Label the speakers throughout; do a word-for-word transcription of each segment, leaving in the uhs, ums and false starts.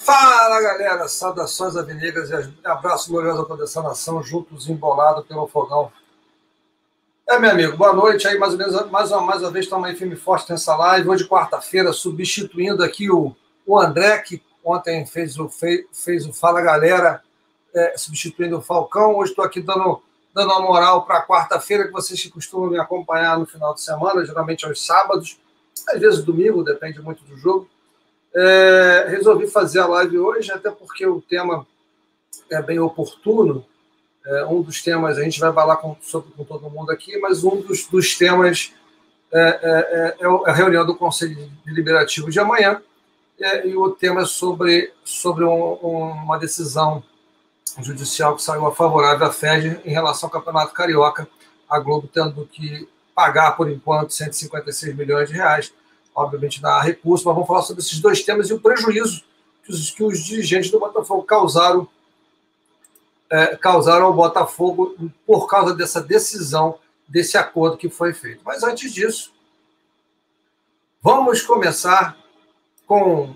Speaker 1: Fala, galera! Saudações alvinegras e abraço glorioso a toda essa nação, juntos embolados pelo fogão. É, meu amigo, boa noite. Aí, mais ou menos, mais uma, mais uma vez, estamos aí firme e forte nessa live. Hoje, quarta-feira, substituindo aqui o, o André, que ontem fez o, fez, fez o Fala, Galera, é, substituindo o Falcão. Hoje estou aqui dando, dando uma moral para quarta-feira, que vocês que costumam me acompanhar no final de semana, geralmente aos sábados, às vezes domingo, depende muito do jogo. É, resolvi fazer a live hoje, até porque o tema é bem oportuno. É, um dos temas, a gente vai falar com, sobre, com todo mundo aqui, mas um dos, dos temas é, é, é a reunião do Conselho Deliberativo de amanhã, é, e o tema é sobre, sobre um, uma decisão judicial que saiu a favorável à F E D em relação ao Campeonato Carioca, a Globo tendo que pagar, por enquanto, cento e cinquenta e seis milhões de reais. Obviamente, não há recurso, mas vamos falar sobre esses dois temas e o prejuízo que os, que os dirigentes do Botafogo causaram, é, causaram ao Botafogo por causa dessa decisão, desse acordo que foi feito. Mas antes disso, vamos começar com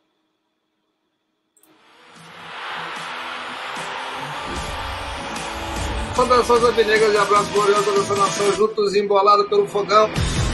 Speaker 1: saudações alvinegras e abraço glorioso dessa nação, juntos embolados pelo fogão.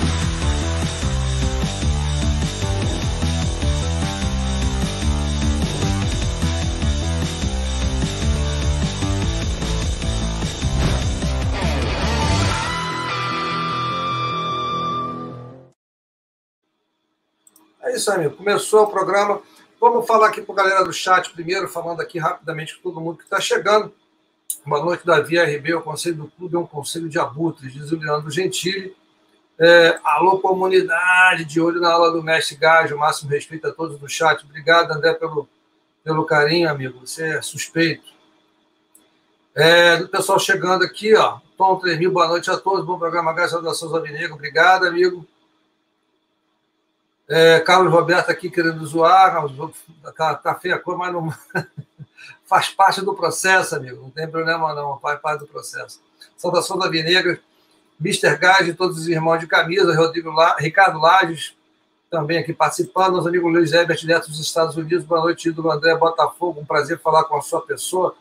Speaker 1: É isso aí, amigo. Começou o programa. Vamos falar aqui para a galera do chat primeiro, falando aqui rapidamente com todo mundo que está chegando. Boa noite, Davi R B. O conselho do clube é um conselho de abutres, diz o Leandro Gentili. É, alô, comunidade, de olho na aula do mestre Gajo. Máximo respeito a todos do chat. Obrigado, André, pelo, pelo carinho, amigo. Você é suspeito. É, do pessoal chegando aqui, ó. Tom três mil, boa noite a todos. Bom programa, graças a Deus, Alvinegro. Obrigado, amigo. É, Carlos Roberto aqui querendo zoar, tá, tá feia a cor, mas não faz parte do processo, amigo, não tem problema não, faz parte do processo. Saudação da Vinegra, mister Gás e todos os irmãos de camisa, Rodrigo La... Ricardo Lages, também aqui participando, nosso amigo Luiz Herbert, direto dos Estados Unidos, boa noite, do André Botafogo, um prazer falar com a sua pessoa.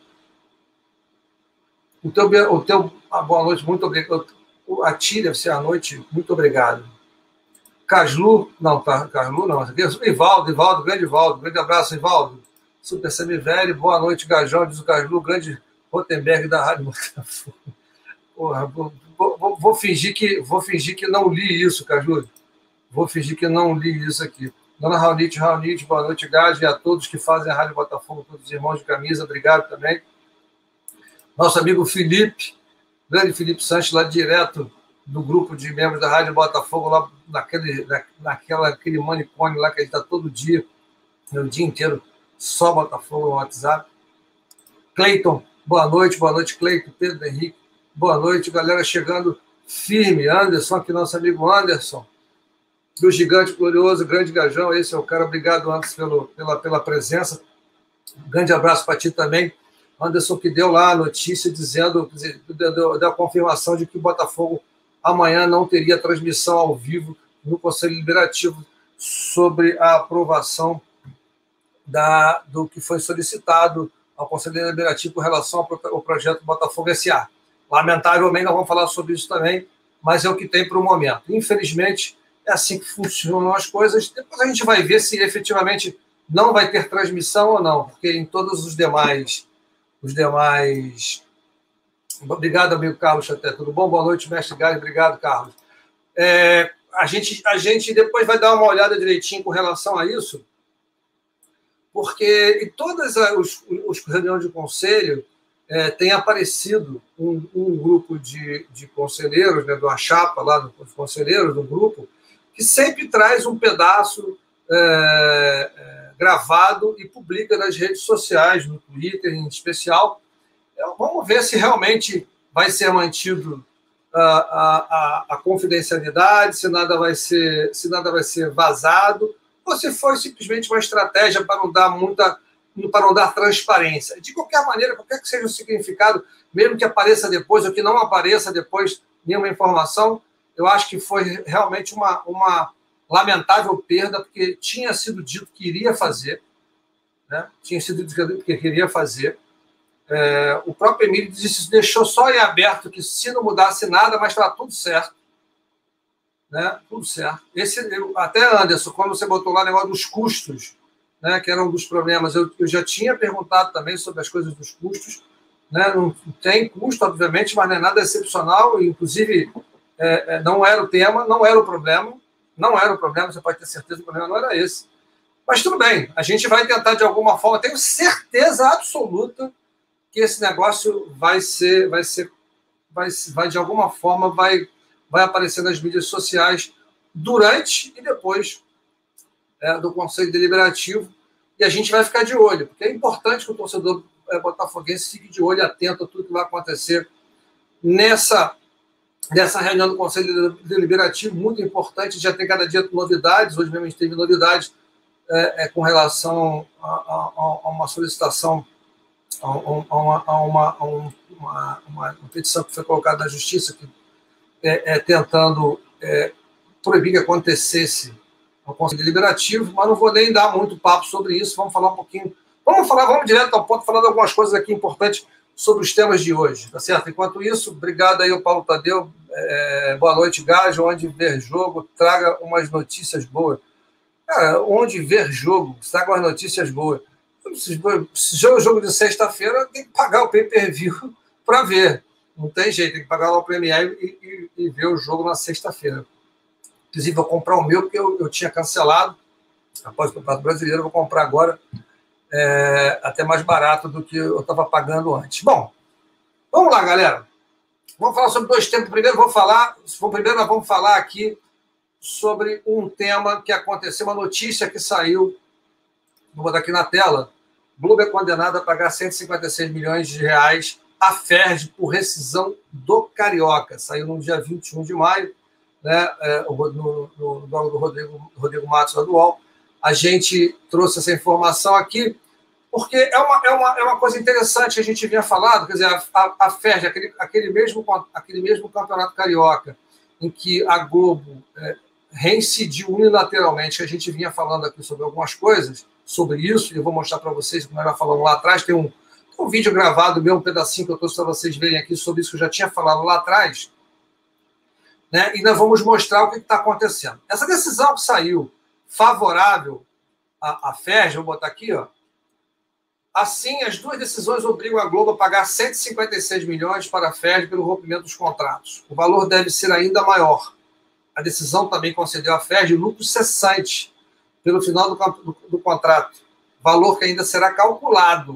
Speaker 1: O teu, o teu ah, boa noite, muito obrigado. A ti deve ser a noite, muito obrigado. Caslu, não, Caslu não, Ivaldo, Ivaldo, grande Ivaldo, grande abraço, Ivaldo. Super Semivelli, boa noite, Gajão, diz o Caslu, grande Rotenberg da Rádio Botafogo. Porra, vou, vou, vou, fingir que, vou fingir que não li isso, Caslu. Vou fingir que não li isso aqui. Dona Raunite, Raunite, boa noite, Gajão, e a todos que fazem a Rádio Botafogo, todos os irmãos de camisa, obrigado também. Nosso amigo Felipe, grande Felipe Sanches, lá direto do grupo de membros da Rádio Botafogo, lá naquele, na, naquela, aquele manicômio lá que a gente está todo dia, o dia inteiro, só Botafogo no WhatsApp. Cleiton, boa noite, boa noite, Cleiton, Pedro Henrique, boa noite, galera chegando firme. Anderson, aqui nosso amigo Anderson, do Gigante Glorioso, grande Gajão, esse é o cara, obrigado, Anderson, pelo, pela, pela presença. Um grande abraço para ti também. Anderson, que deu lá a notícia dizendo, deu, deu a confirmação de que o Botafogo amanhã não teria transmissão ao vivo no Conselho Deliberativo sobre a aprovação da, do que foi solicitado ao Conselho Deliberativo com relação ao, ao projeto Botafogo S A. Lamentavelmente, nós vamos falar sobre isso também, mas é o que tem para o momento. Infelizmente, é assim que funcionam as coisas. Depois a gente vai ver se efetivamente não vai ter transmissão ou não, porque em todos os demais... Os demais... Obrigado, amigo Carlos Chaté. Tudo bom? Boa noite, mestre Gás. Obrigado, Carlos. É, a, gente, a gente depois vai dar uma olhada direitinho com relação a isso, porque em todas os, os reuniões de conselho é, tem aparecido um, um grupo de, de conselheiros, né, de uma chapa lá dos conselheiros do grupo, que sempre traz um pedaço é, é, gravado e publica nas redes sociais, no Twitter em especial. Então, vamos ver se realmente vai ser mantido a, a, a, a confidencialidade, se nada vai ser, se nada vai ser vazado, ou se foi simplesmente uma estratégia para não dar muita, para não dar transparência. De qualquer maneira, qualquer que seja o significado, mesmo que apareça depois ou que não apareça depois nenhuma informação, eu acho que foi realmente uma, uma lamentável perda, porque tinha sido dito que iria fazer, né? Tinha sido o que queria fazer. É, o próprio Emílio disse, deixou só em aberto que se não mudasse nada, mas estava tudo certo. Né? Tudo certo. Esse, eu, até, Anderson, quando você botou lá o negócio dos custos, né, que era um dos problemas, eu, eu já tinha perguntado também sobre as coisas dos custos. Né? Não tem custo, obviamente, mas não é nada excepcional, e, inclusive, é, é, não era o tema, não era o problema, não era o problema, você pode ter certeza que o problema não era esse. Mas tudo bem, a gente vai tentar de alguma forma, tenho certeza absoluta que esse negócio vai ser, vai ser, vai, vai de alguma forma, vai, vai aparecer nas mídias sociais durante e depois é, do Conselho Deliberativo, e a gente vai ficar de olho, porque é importante que o torcedor é, botafoguense fique de olho, atento a tudo que vai acontecer nessa, nessa reunião do Conselho Deliberativo, muito importante, já tem cada dia novidades, hoje mesmo a gente teve novidades é, é, com relação a, a, a uma solicitação a uma, a uma, a uma, uma, uma petição que foi colocada na Justiça que, é, é, tentando é, proibir que acontecesse o Conselho Deliberativo, mas não vou nem dar muito papo sobre isso, vamos falar um pouquinho, vamos falar, vamos direto ao ponto, falando algumas coisas aqui importantes sobre os temas de hoje, tá certo? Enquanto isso, obrigado aí ao Paulo Tadeu, é, boa noite, Gajo, onde ver jogo, traga umas notícias boas. Cara, onde ver jogo, traga umas notícias boas. Se jogo, jogo de sexta-feira, tem que pagar o pay-per-view para ver. Não tem jeito, tem que pagar lá o Premiere e, e, e ver o jogo na sexta-feira. Inclusive, vou comprar o meu, porque eu, eu tinha cancelado. Após o Campeonato Brasileiro, eu vou comprar agora é, até mais barato do que eu estava pagando antes. Bom, vamos lá, galera. Vamos falar sobre dois temas. Primeiro, vou falar, primeiro nós vamos falar aqui sobre um tema que aconteceu, uma notícia que saiu, vou botar aqui na tela. Globo é condenado a pagar cento e cinquenta e seis milhões de reais à F E R J por rescisão do Carioca. Saiu no dia vinte e um de maio, né, no, no, no blog do Rodrigo, Rodrigo Matos, lá do U O L. A gente trouxe essa informação aqui porque é uma, é uma, é uma coisa interessante que a gente vinha falando, quer dizer, a, a, a F E R J, aquele, aquele, mesmo, aquele mesmo campeonato carioca, em que a Globo é, reincidiu unilateralmente, que a gente vinha falando aqui sobre algumas coisas, sobre isso, e eu vou mostrar para vocês, como era falando lá atrás, tem um, um vídeo gravado meu, um pedacinho que eu trouxe para vocês verem aqui sobre isso que eu já tinha falado lá atrás, né? E nós vamos mostrar o que está acontecendo. Essa decisão que saiu favorável à, à F E R J, vou botar aqui, ó. Assim, as duas decisões obrigam a Globo a pagar cento e cinquenta e seis milhões para a F E R J pelo rompimento dos contratos. O valor deve ser ainda maior. A decisão também concedeu à F E R J lucro cessante pelo final do, do, do contrato, valor que ainda será calculado.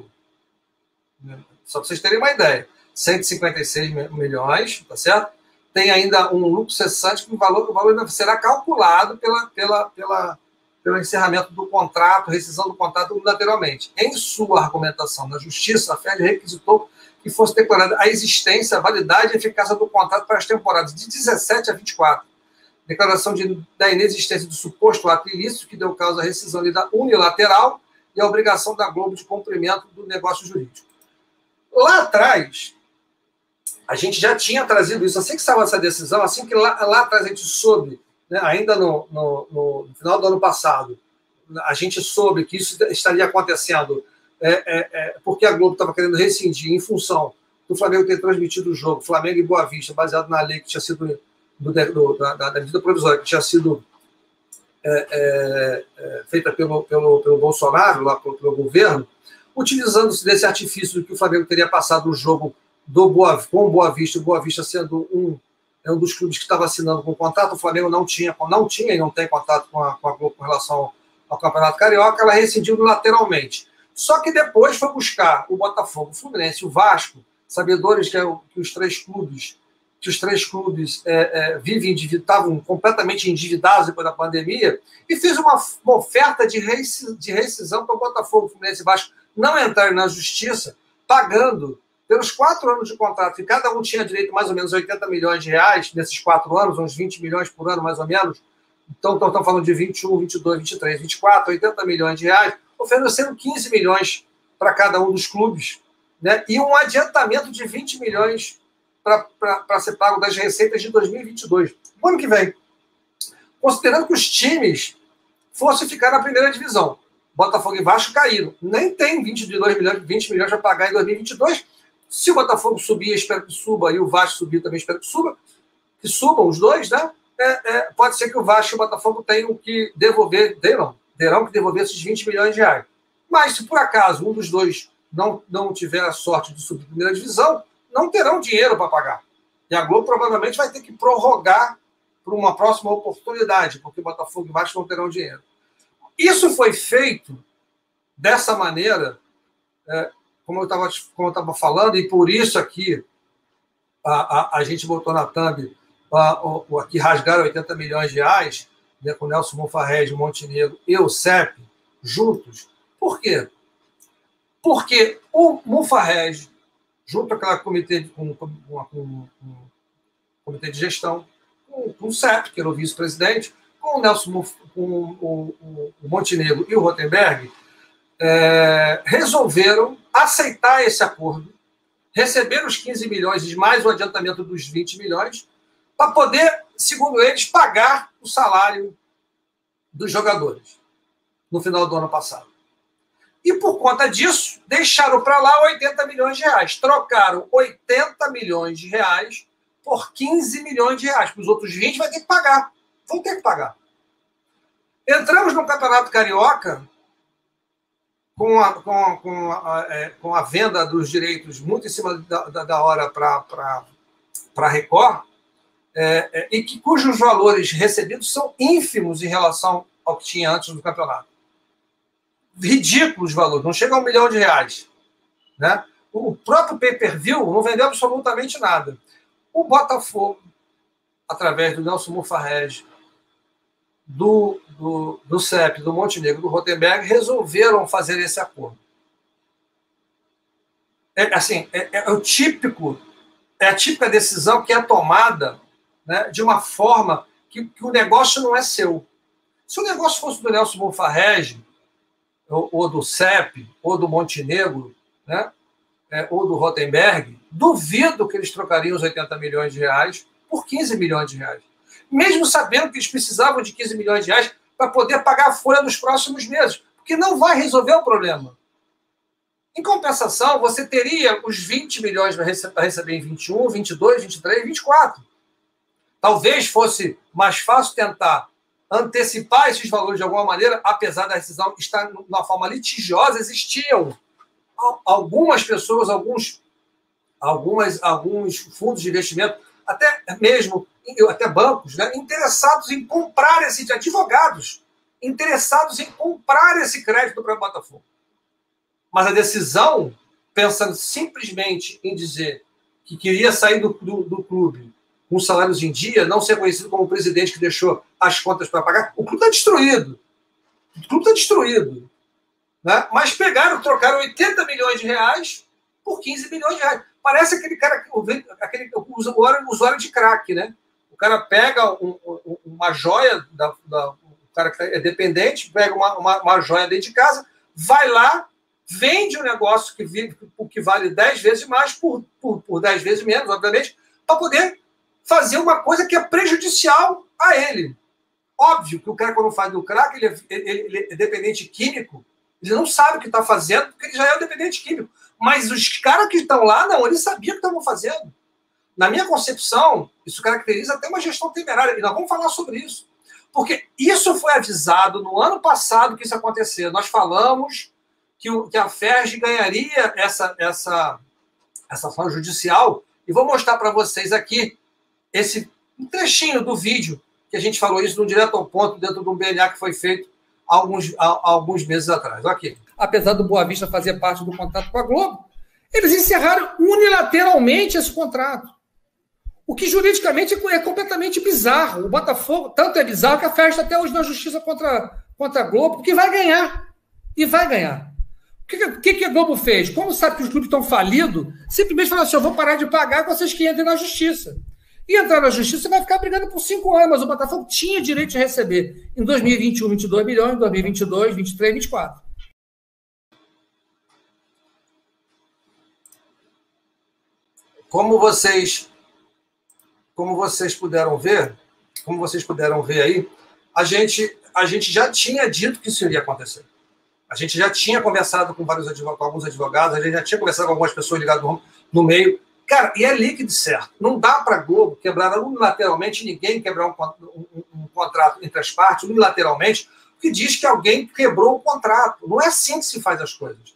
Speaker 1: Só para vocês terem uma ideia. cento e cinquenta e seis milhões, tá certo? Tem ainda um lucro cessante que o valor, o valor ainda será calculado pela, pela, pela, pelo encerramento do contrato, rescisão do contrato unilateralmente. Em sua argumentação na Justiça, a F E R J requisitou que fosse declarada a existência, a validade e eficácia do contrato para as temporadas de dezessete a vinte e quatro. Declaração de, da inexistência do suposto ato ilícito que deu causa à rescisão unilateral e a obrigação da Globo de cumprimento do negócio jurídico. Lá atrás, a gente já tinha trazido isso, assim que saiu essa decisão, assim que lá, lá atrás a gente soube, né, ainda no, no, no final do ano passado, a gente soube que isso estaria acontecendo é, é, é, porque a Globo estava querendo rescindir em função do Flamengo ter transmitido o jogo, Flamengo e Boa Vista, baseado na lei que tinha sido do, do, da, da medida provisória, que tinha sido é, é, é, feita pelo, pelo, pelo Bolsonaro, lá pelo, pelo governo, utilizando-se desse artifício de que o Flamengo teria passado o jogo do Boa, com o Boa Vista, o Boa Vista sendo um, é um dos clubes que estava assinando com o contrato, o Flamengo não tinha, não tinha e não tem contato com a, com a Globo com relação ao Campeonato Carioca, ela rescindiu lateralmente. Só que depois foi buscar o Botafogo, o Fluminense e o Vasco, sabedores que, é o, que os três clubes, que os três clubes é, é, vivem, estavam completamente endividados depois da pandemia, e fez uma, uma oferta de, rescisão, de rescisão para o Botafogo, Fluminense e Vasco não entrarem na justiça, pagando pelos quatro anos de contrato, e cada um tinha direito a mais ou menos oitenta milhões de reais nesses quatro anos, uns vinte milhões por ano, mais ou menos. Então, estamos falando de vinte e um, vinte e dois, vinte e três, vinte e quatro, oitenta milhões de reais, oferecendo quinze milhões para cada um dos clubes, né? E um adiantamento de vinte milhões para ser pago das receitas de dois mil e vinte e dois, no ano que vem. Considerando que os times fossem ficar na primeira divisão. Botafogo e Vasco caíram. Nem tem vinte e dois milhões, vinte milhões para pagar em dois mil e vinte e dois. Se o Botafogo subir, espero que suba, e o Vasco subir também, espero que suba, que subam os dois, né? É, é, pode ser que o Vasco e o Botafogo tenham que devolver, terão, terão que devolver esses vinte milhões de reais. Mas se por acaso um dos dois não, não tiver a sorte de subir a primeira divisão, não terão dinheiro para pagar. E a Globo provavelmente vai ter que prorrogar para uma próxima oportunidade, porque Botafogo e Vasco não terão dinheiro. Isso foi feito dessa maneira, é, como eu estava como eu estava falando, e por isso aqui a, a, a gente botou na thumb a, o, aqui rasgaram oitenta milhões de reais, né, com o Nelson Mufarrege, o Montenegro e o C E P juntos. Por quê? Porque o Mufarrege, junto com aquela comitê, com, com, com, com, com comitê de gestão, com, com o C E P, que era o vice-presidente, com o Nelson Muf, com o, o, o Montenegro e o Rotenberg, é, resolveram aceitar esse acordo, receber os quinze milhões e mais o adiantamento dos vinte milhões, para poder, segundo eles, pagar o salário dos jogadores no final do ano passado. E, por conta disso, deixaram para lá oitenta milhões de reais. Trocaram oitenta milhões de reais por quinze milhões de reais. Para os outros vinte vai ter que pagar. Vão ter que pagar. Entramos no Campeonato Carioca com a, com a, com a, é, com a venda dos direitos muito em cima da, da, da hora para a Record, é, é, e que, cujos valores recebidos são ínfimos em relação ao que tinha antes do campeonato. Ridículos valores, não chega a um milhão de reais. Né? O próprio pay-per-view não vendeu absolutamente nada. O Botafogo, através do Nelson Mufarrege, do, do, do C E P, do Montenegro, do Rotenberg, resolveram fazer esse acordo. É, assim, é, é, o típico, é a típica decisão que é tomada, né, de uma forma que, que o negócio não é seu. Se o negócio fosse do Nelson Mufarrege, ou, ou do C E P, ou do Montenegro, né, é, ou do Rotenberg, duvido que eles trocariam os oitenta milhões de reais por quinze milhões de reais. Mesmo sabendo que eles precisavam de quinze milhões de reais para poder pagar a folha nos próximos meses, porque não vai resolver o problema. Em compensação, você teria os vinte milhões para receber em vinte e um, vinte e dois, vinte e três, vinte e quatro. Talvez fosse mais fácil tentar antecipar esses valores de alguma maneira, apesar da decisão estar numa forma litigiosa, existiam algumas pessoas, alguns, algumas, alguns fundos de investimento, até mesmo até bancos, né, interessados em comprar esse, advogados, interessados em comprar esse crédito para o Botafogo. Mas a decisão, pensando simplesmente em dizer que queria sair do, do, do clube com salários em dia, não ser conhecido como o presidente que deixou as contas para pagar, o clube está destruído. O clube está destruído. Né? Mas pegaram, trocaram oitenta milhões de reais por quinze milhões de reais. Parece aquele cara, aquele usuário, usuário de crack, né? O cara pega um, um, uma joia, da, da, o cara que é dependente, pega uma, uma, uma joia dentro de casa, vai lá, vende um negócio que, vive, que vale dez vezes mais por, por, por dez vezes menos, obviamente, para poder fazer uma coisa que é prejudicial a ele. Óbvio que o cara, quando faz do crack, ele é, ele, ele é dependente químico, ele não sabe o que está fazendo, porque ele já é um dependente químico. Mas os caras que estão lá, não, eles sabiam o que estavam fazendo. Na minha concepção, isso caracteriza até uma gestão temerária. E nós vamos falar sobre isso. Porque isso foi avisado no ano passado que isso ia acontecer. Nós falamos que, o, que a F E R J ganharia essa, essa, essa ação judicial. E vou mostrar para vocês aqui esse um trechinho do vídeo que a gente falou isso no Direto ao Ponto, dentro de um B N A que foi feito há alguns, há, há alguns meses atrás. Ok. Apesar do Boa Vista fazer parte do contrato com a Globo, eles encerraram unilateralmente esse contrato. O que juridicamente é completamente bizarro. O Botafogo, tanto é bizarro que a F E R J está até hoje na justiça contra, contra a Globo, porque vai ganhar. E vai ganhar. O que, que, que a Globo fez? Como sabe que os clubes estão falidos, simplesmente falou assim: eu vou parar de pagar com vocês que entrem na justiça. E entrar na justiça, você vai ficar brigando por cinco anos, mas o Botafogo tinha direito de receber em dois mil e vinte e um, vinte e dois milhões, em dois mil e vinte e dois, vinte e três, vinte e quatro. Como vocês, como vocês puderam ver, como vocês puderam ver aí, a gente, a gente já tinha dito que isso iria acontecer. A gente já tinha conversado com vários advogados, com alguns advogados, a gente já tinha conversado com algumas pessoas ligadas no, no meio. Cara, e é líquido certo. Não dá para a Globo quebrar unilateralmente, ninguém quebrar um, um, um contrato entre as partes, unilateralmente, que diz que alguém quebrou o contrato. Não é assim que se faz as coisas.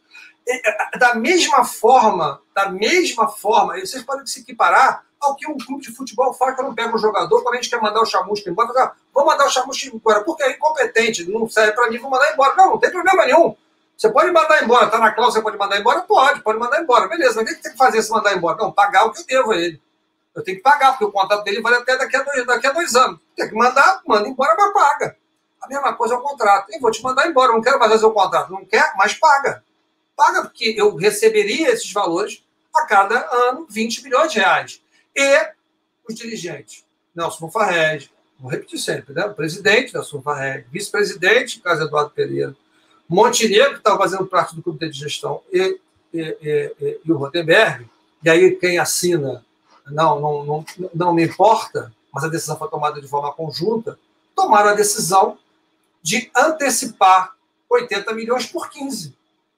Speaker 1: Da mesma forma, da mesma forma, vocês podem se equiparar ao que um clube de futebol faz quando pega um jogador, quando a gente quer mandar o chamusca embora, fala, vou mandar o chamusca embora, porque é incompetente, não serve para mim, vou mandar embora. Não, não tem problema nenhum. Você pode mandar embora, tá na cláusula, você pode mandar embora? Pode, pode mandar embora. Beleza, mas o que tem que fazer se mandar embora? Não, pagar o que eu devo a ele. Eu tenho que pagar, porque o contrato dele vale até daqui a dois, daqui a dois anos. Tem que mandar, manda embora, mas paga. A mesma coisa é o contrato. Eu vou te mandar embora, não quero mais fazer o contrato. Não quer, mas paga. Paga, porque eu receberia esses valores a cada ano, vinte milhões de reais. E os dirigentes, Nelson Mufarrege, vou repetir sempre, né? O presidente Nelson Mufarrege, vice-presidente, caso Eduardo Pereira, Montenegro, que estava fazendo parte do comitê de gestão, e, e, e, e o Rotenberg, e aí quem assina, não, não, não, não me importa, mas a decisão foi tomada de forma conjunta, tomaram a decisão de antecipar oitenta milhões por quinze,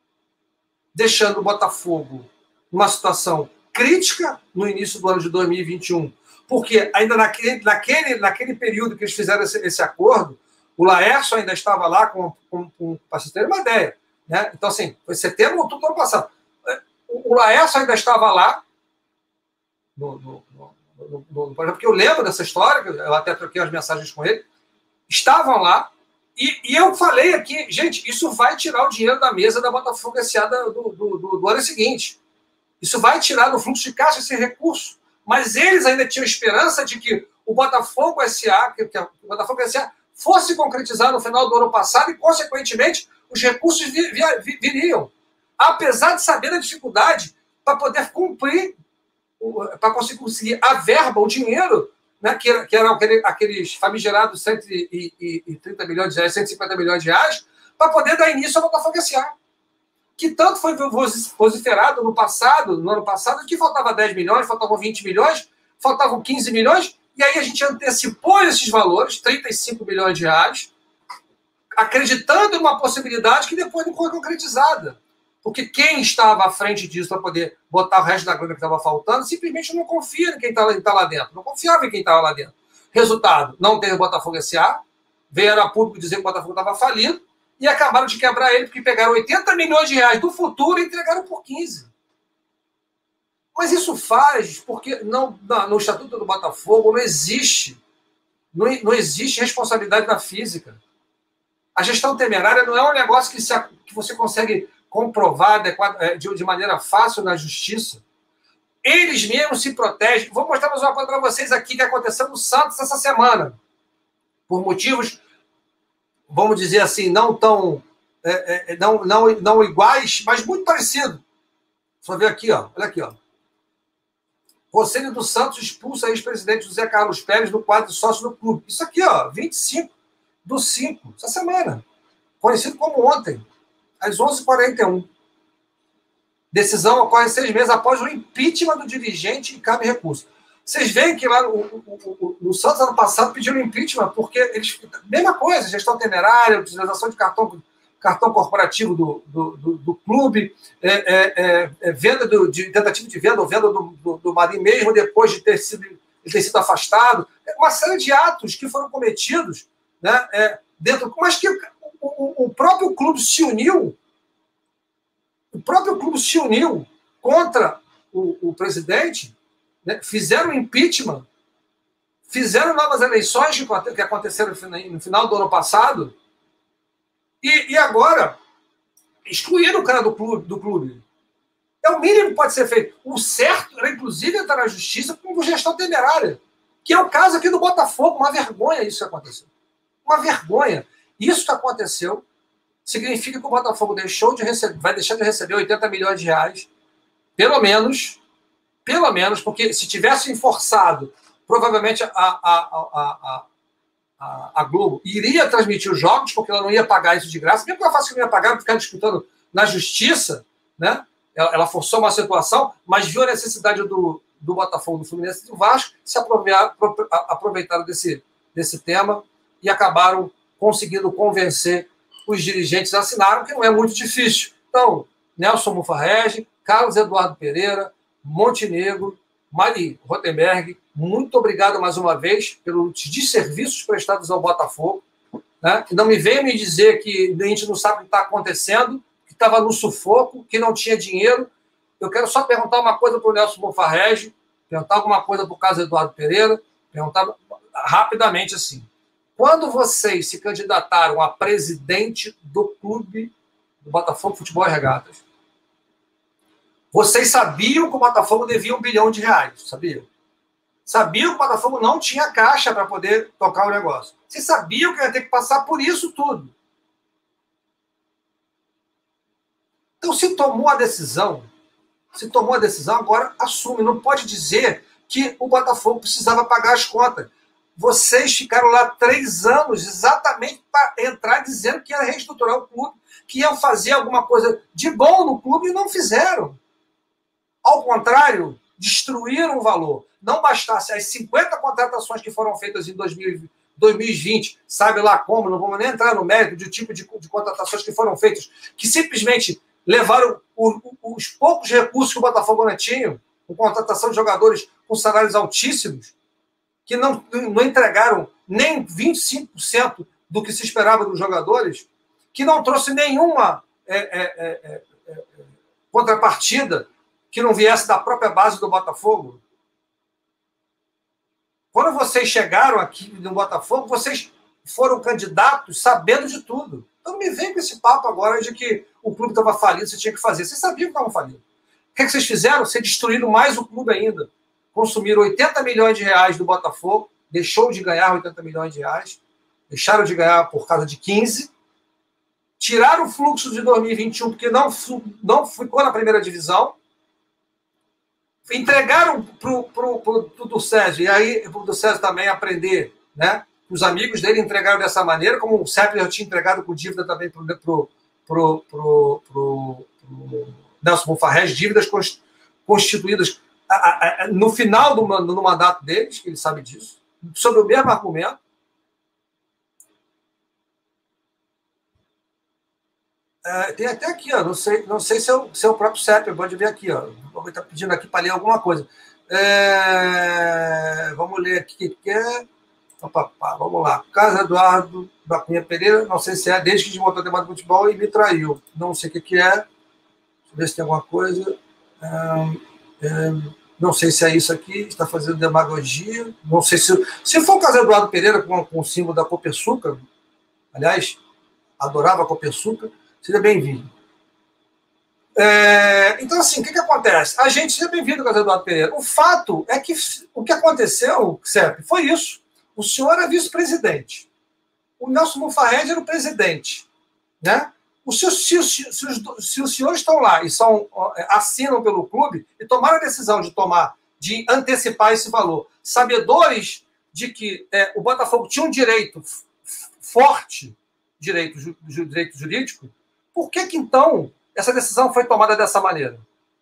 Speaker 1: deixando o Botafogo numa situação crítica no início do ano de dois mil e vinte e um, porque ainda naquele, naquele, naquele período que eles fizeram esse, esse acordo, o Laércio ainda estava lá com, com, com para vocês terem uma ideia. Né? Então, assim, foi setembro, outubro do ano passado. O Laércio ainda estava lá, no, no, no, no, no, porque eu lembro dessa história, eu até troquei as mensagens com ele, estavam lá, e, e eu falei aqui, gente, isso vai tirar o dinheiro da mesa da Botafogo S A do, do, do, do ano seguinte. Isso vai tirar do fluxo de caixa esse recurso. Mas eles ainda tinham esperança de que o Botafogo S A, que, que o Botafogo S A fosse concretizar no final do ano passado e, consequentemente, os recursos vi, vi, viriam. Apesar de saber a dificuldade para poder cumprir, para conseguir a verba, o dinheiro, né, que, que eram aquele, aqueles famigerados cento e trinta milhões de reais, cento e cinquenta milhões de reais, para poder dar início ao Botafogo S A. Que tanto foi vociferado no passado, no ano passado, que faltava dez milhões, faltavam vinte milhões, faltavam quinze milhões, e aí a gente antecipou esses valores, trinta e cinco milhões de reais, acreditando numa possibilidade que depois não foi concretizada. Porque quem estava à frente disso para poder botar o resto da grana que estava faltando, simplesmente não confia em quem está tá lá dentro. Não confiava em quem estava lá dentro. Resultado, não teve o Botafogo S A, veio a público dizer que o Botafogo estava falido, e acabaram de quebrar ele, porque pegaram oitenta milhões de reais do futuro e entregaram por quinze. Mas isso faz porque não, no Estatuto do Botafogo não existe, não, não existe responsabilidade na física. A gestão temerária não é um negócio que, se, que você consegue comprovar adequado, de, de maneira fácil na justiça. Eles mesmos se protegem. Vou mostrar mais uma coisa para vocês aqui que aconteceu no Santos essa semana. Por motivos, vamos dizer assim, não tão é, é, não, não, não iguais, mas muito parecidos. Só ver aqui, ó. Olha aqui, ó. Conselho do Santos expulsa ex-presidente José Carlos Pérez do quadro de sócio do clube. Isso aqui, ó, vinte e cinco do cinco, essa semana. Conhecido como ontem, às onze e quarenta e um. Decisão ocorre seis meses após o impeachment do dirigente e cabe recurso. Vocês veem que lá no, no, no Santos, ano passado, pediram impeachment porque eles... Mesma coisa, gestão temerária, utilização de cartão, cartão corporativo do, do, do, do clube, é, é, é, venda do, de, tentativa de venda ou venda do, do, do Marinho mesmo depois de ter sido, de ter sido afastado. Uma série de atos que foram cometidos, né, é, dentro... Mas que o, o, o próprio clube se uniu o próprio clube se uniu contra o, o presidente, né? Fizeram impeachment, fizeram novas eleições que aconteceram no final do ano passado, e, e agora excluíram o cara do clube, do clube. É o mínimo que pode ser feito. O certo era, inclusive, entrar na justiça com gestão temerária, que é o caso aqui do Botafogo. Uma vergonha isso que aconteceu. Uma vergonha. Isso que aconteceu significa que o Botafogo deixou de receber, vai deixar de receber oitenta milhões de reais, pelo menos, pelo menos, porque se tivesse forçado, provavelmente a, a, a, a, a Globo iria transmitir os jogos, porque ela não ia pagar isso de graça, mesmo que ela faça que não ia pagar, ficar disputando na justiça, né? Ela, ela forçou uma situação, mas viu a necessidade do, do Botafogo, do Fluminense e do Vasco, se aproveitaram, aproveitaram desse, desse tema e acabaram conseguindo convencer os dirigentes assinaram, que não é muito difícil. Então, Nelson Mufarrege, Carlos Eduardo Pereira, Montenegro, Mari Rotenberg, muito obrigado mais uma vez pelos desserviços prestados ao Botafogo. Né? Não me venha me dizer que a gente não sabe o que está acontecendo, que estava no sufoco, que não tinha dinheiro. Eu quero só perguntar uma coisa para o Nelson Mufarrege, perguntar alguma coisa para o Carlos Eduardo Pereira, perguntar rapidamente assim. Quando vocês se candidataram a presidente do clube do Botafogo Futebol e Regatas, vocês sabiam que o Botafogo devia um bilhão de reais, sabiam? Sabiam que o Botafogo não tinha caixa para poder tocar o negócio. Vocês sabiam que ia ter que passar por isso tudo. Então, se tomou a decisão, se tomou a decisão, agora assume. Não pode dizer que o Botafogo precisava pagar as contas. Vocês ficaram lá três anos exatamente para entrar dizendo que ia reestruturar o clube, que iam fazer alguma coisa de bom no clube e não fizeram. Ao contrário, destruíram o valor. Não bastasse as cinquenta contratações que foram feitas em dois mil e vinte, sabe lá como, não vamos nem entrar no mérito do tipo de, de contratações que foram feitas, que simplesmente levaram o, o, os poucos recursos que o Botafogo não tinha, com contratação de jogadores com salários altíssimos, que não, não entregaram nem vinte e cinco por cento do que se esperava dos jogadores, que não trouxe nenhuma é, é, é, é, contrapartida que não viesse da própria base do Botafogo. Quando vocês chegaram aqui no Botafogo, vocês foram candidatos sabendo de tudo. Então me vem com esse papo agora de que o clube estava falido, você tinha que fazer. Vocês sabiam que estavam falindo. O que, é que vocês fizeram? Vocês destruíram mais o clube ainda. Consumiram oitenta milhões de reais do Botafogo, deixou de ganhar oitenta milhões de reais, deixaram de ganhar por causa de quinze, tiraram o fluxo de dois mil e vinte e um, porque não, não ficou na primeira divisão, entregaram para o do César, e aí para o do César também aprender, né? Os amigos dele entregaram dessa maneira, como o Sérgio já tinha entregado com dívida também para o pro, pro, pro, pro Nelson Mufarrege, dívidas constituídas a, a, a, no final do, do mandato deles, que ele sabe disso, sobre o mesmo argumento. É, tem até aqui, ó, não sei, não sei se é o, se é o próprio Sérgio, pode ver aqui, ó, vou estar pedindo aqui para ler alguma coisa. É, vamos ler aqui o que é. Vamos lá. Carlos Eduardo da Cunha Pereira, não sei se é, desde que desmontou a demanda de futebol e me traiu. Não sei o que, que é. Deixa eu ver se tem alguma coisa. É, é, não sei se é isso aqui, está fazendo demagogia. Não sei se. Se for o Carlos Eduardo Pereira com, com o símbolo da Copersucar, aliás, adorava a Copersucar, seja bem-vindo. É, então, assim, o que, que acontece? A gente seja bem-vindo, Carlos Eduardo Pereira. O fato é que o que aconteceu, Sérgio, foi isso. O senhor é vice-presidente. O Nelson Mufarrege era o presidente. Né? O senhor, se, se, se, os, se os senhores estão lá e são, assinam pelo clube e tomaram a decisão de tomar, de antecipar esse valor, sabedores de que é, o Botafogo tinha um direito forte, direito, ju, direito jurídico, por que que então essa decisão foi tomada dessa maneira?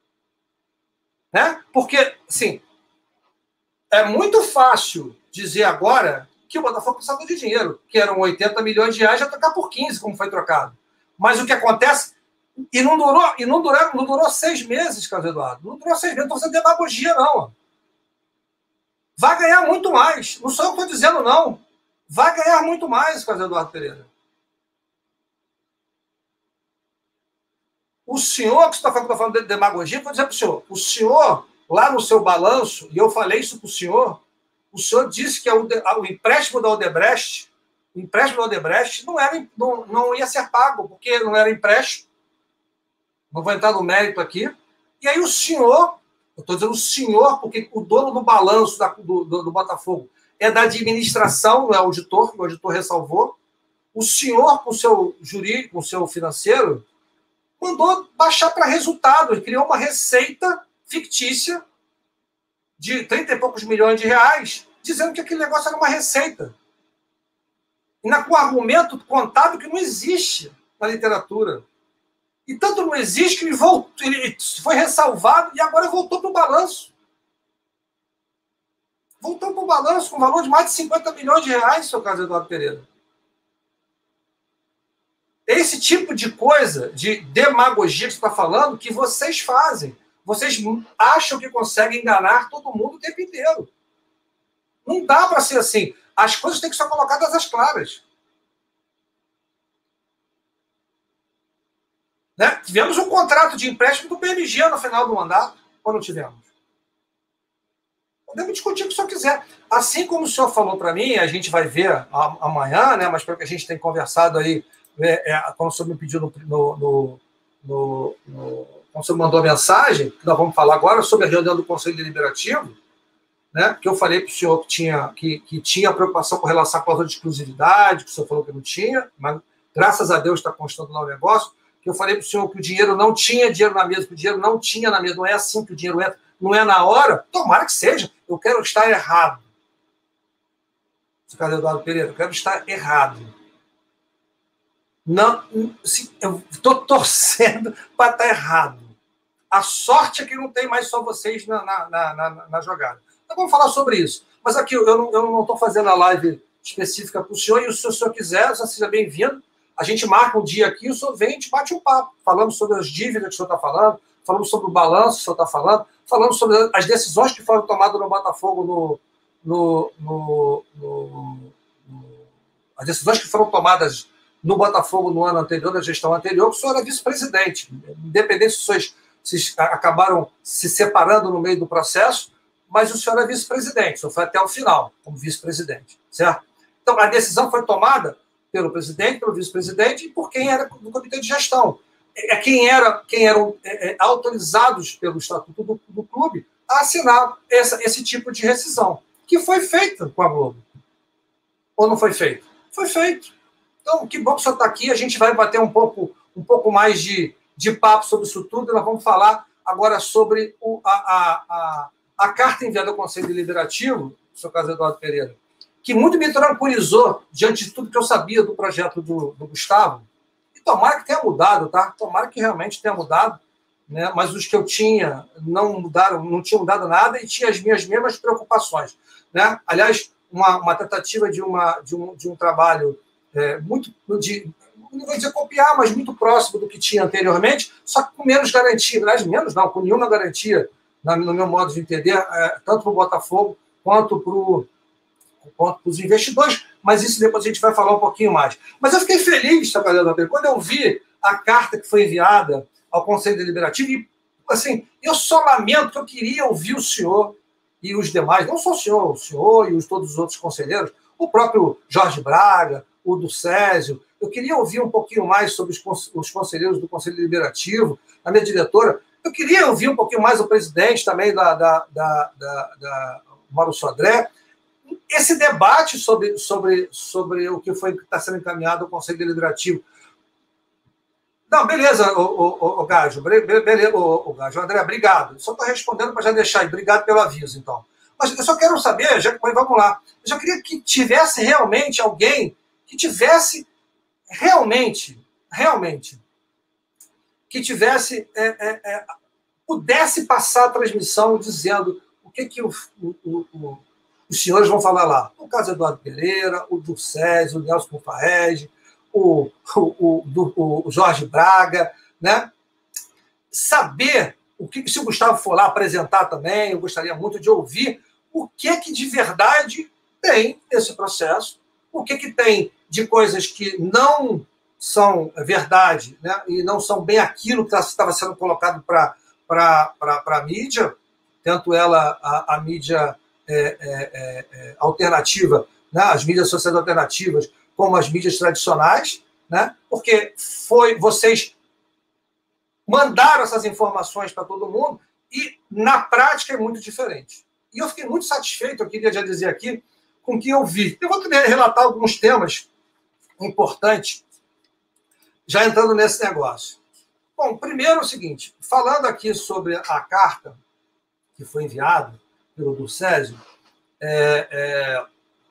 Speaker 1: Né? Porque, assim, é muito fácil dizer agora que o Botafogo precisava de dinheiro, que eram oitenta milhões de reais, já trocar por quinze, como foi trocado. Mas o que acontece, e não durou, e não durou, não durou seis meses, Carlos Eduardo, não durou seis meses, não estou fazendo demagogia, não. Vai ganhar muito mais, não sou eu que estou dizendo, não. Vai ganhar muito mais, Carlos Eduardo Pereira. O senhor que está falando, falando de demagogia, vou dizer para o senhor, o senhor, lá no seu balanço, e eu falei isso para o senhor, o senhor disse que o, o empréstimo da Odebrecht, o empréstimo da Odebrecht não, era, não, não ia ser pago, porque não era empréstimo. Não vou entrar no mérito aqui. E aí o senhor, eu estou dizendo o senhor, porque o dono do balanço da, do, do, do Botafogo é da administração, não é auditor, o auditor ressalvou. O senhor, com o seu jurídico, com o seu financeiro, mandou baixar para resultado, ele criou uma receita fictícia de trinta e poucos milhões de reais, dizendo que aquele negócio era uma receita. E na, com argumento contábil que não existe na literatura. E tanto não existe que ele, voltou, ele foi ressalvado e agora voltou para o balanço. Voltou para o balanço com um valor de mais de cinquenta milhões de reais, seu Carlos Eduardo Pereira. esse tipo de coisa, de demagogia que você está falando, que vocês fazem. Vocês acham que conseguem enganar todo mundo o tempo inteiro. Não dá para ser assim. As coisas têm que ser colocadas às claras. Né? Tivemos um contrato de empréstimo do P M G no final do mandato, ou não tivemos? Podemos discutir o que o senhor quiser. Assim como o senhor falou para mim, a gente vai ver amanhã, né, mas pelo que a gente tem conversado aí, é, é, quando o senhor me pediu no, no, no, no, no quando o senhor mandou a mensagem, que nós vamos falar agora sobre a reunião do Conselho Deliberativo, né, que eu falei para o senhor que tinha, que, que tinha preocupação com relação à cláusula de exclusividade, que o senhor falou que não tinha, mas graças a Deus está constando lá o negócio, que eu falei para o senhor que o dinheiro não tinha dinheiro na mesa, que o dinheiro não tinha na mesa, não é assim que o dinheiro entra, não é na hora, tomara que seja, eu quero estar errado. Cadê o Eduardo Pereira? Eu quero estar errado. Não, se, eu estou torcendo para estar errado. A sorte é que não tem mais só vocês na, na, na, na, na jogada. Então vamos falar sobre isso. Mas aqui eu não estou fazendo a live específica para o senhor, e se o senhor quiser, seja bem-vindo. A gente marca um dia aqui, o senhor vem e a gente bate um papo. Falamos sobre as dívidas que o senhor está falando, falamos sobre o balanço que o senhor está falando, falamos sobre as decisões que foram tomadas no Botafogo no, no, no, no, no as decisões que foram tomadas no Botafogo no ano anterior, na gestão anterior, que o senhor era vice-presidente. Independente se vocês, vocês acabaram se separando no meio do processo, mas o senhor é vice-presidente, o senhor foi até o final como vice-presidente, certo? Então, a decisão foi tomada pelo presidente, pelo vice-presidente e por quem era do comitê de gestão. É quem, era, quem eram é, autorizados pelo estatuto do, do clube a assinar essa, esse tipo de rescisão, que foi feita com a Globo. Ou não foi feito? Foi feito. Então, que bom que o senhor está aqui, a gente vai bater um pouco, um pouco mais de, de papo sobre isso tudo, e nós vamos falar agora sobre o, a, a, a, a carta enviada ao Conselho Deliberativo, no seu caso, Eduardo Pereira, que muito me tranquilizou diante de tudo que eu sabia do projeto do, do Gustavo. E tomara que tenha mudado, tá? Tomara que realmente tenha mudado, né? Mas os que eu tinha não mudaram, não tinham mudado nada e tinha as minhas mesmas preocupações, né? Aliás, uma, uma tentativa de, uma, de, um, de um trabalho é, muito, de, não vou dizer copiar, mas muito próximo do que tinha anteriormente, só que com menos garantia, aliás, menos não, com nenhuma garantia, no meu modo de entender, é, tanto para o Botafogo quanto para o quanto para os investidores, mas isso depois a gente vai falar um pouquinho mais. Mas eu fiquei feliz, quando eu vi a carta que foi enviada ao Conselho Deliberativo, e assim, eu só lamento que eu queria ouvir o senhor e os demais, não só o senhor, o senhor e os, todos os outros conselheiros, o próprio Jorge Braga, o do Césio, eu queria ouvir um pouquinho mais sobre os, os conselheiros do Conselho Deliberativo, a minha diretora, eu queria ouvir um pouquinho mais o presidente também da, da, da, da, da Mauro Sodré. Esse debate sobre, sobre, sobre o que foi está sendo encaminhado ao Conselho Deliberativo. Não, beleza, o, o, o Gajo, beleza, o, o Gajo, André, obrigado. Só estou respondendo para já deixar aí. Obrigado pelo aviso, então. Mas eu só quero saber, já, vamos lá, eu já queria que tivesse realmente alguém que tivesse realmente, realmente, que tivesse, é, é, é, pudesse passar a transmissão dizendo o que, que o, o, o os senhores vão falar lá. O caso Eduardo Pereira, o do Césio, o Nelson Mufarrege, o, o, o, o Jorge Braga, né? Saber o que, se o Gustavo for lá apresentar também, eu gostaria muito de ouvir o que que de verdade tem nesse processo, o que que tem de coisas que não são verdade, né? E não são bem aquilo que estava sendo colocado para a mídia, tanto ela, a, a mídia É, é, é, alternativa, né? As mídias sociais alternativas, como as mídias tradicionais, né? Porque foi, vocês mandaram essas informações para todo mundo e, na prática, é muito diferente. E eu fiquei muito satisfeito, eu queria já dizer aqui, com o que eu vi. Eu vou relatar alguns temas importantes, já entrando nesse negócio. Bom, primeiro é o seguinte, falando aqui sobre a carta que foi enviada pelo do Césio, é, é,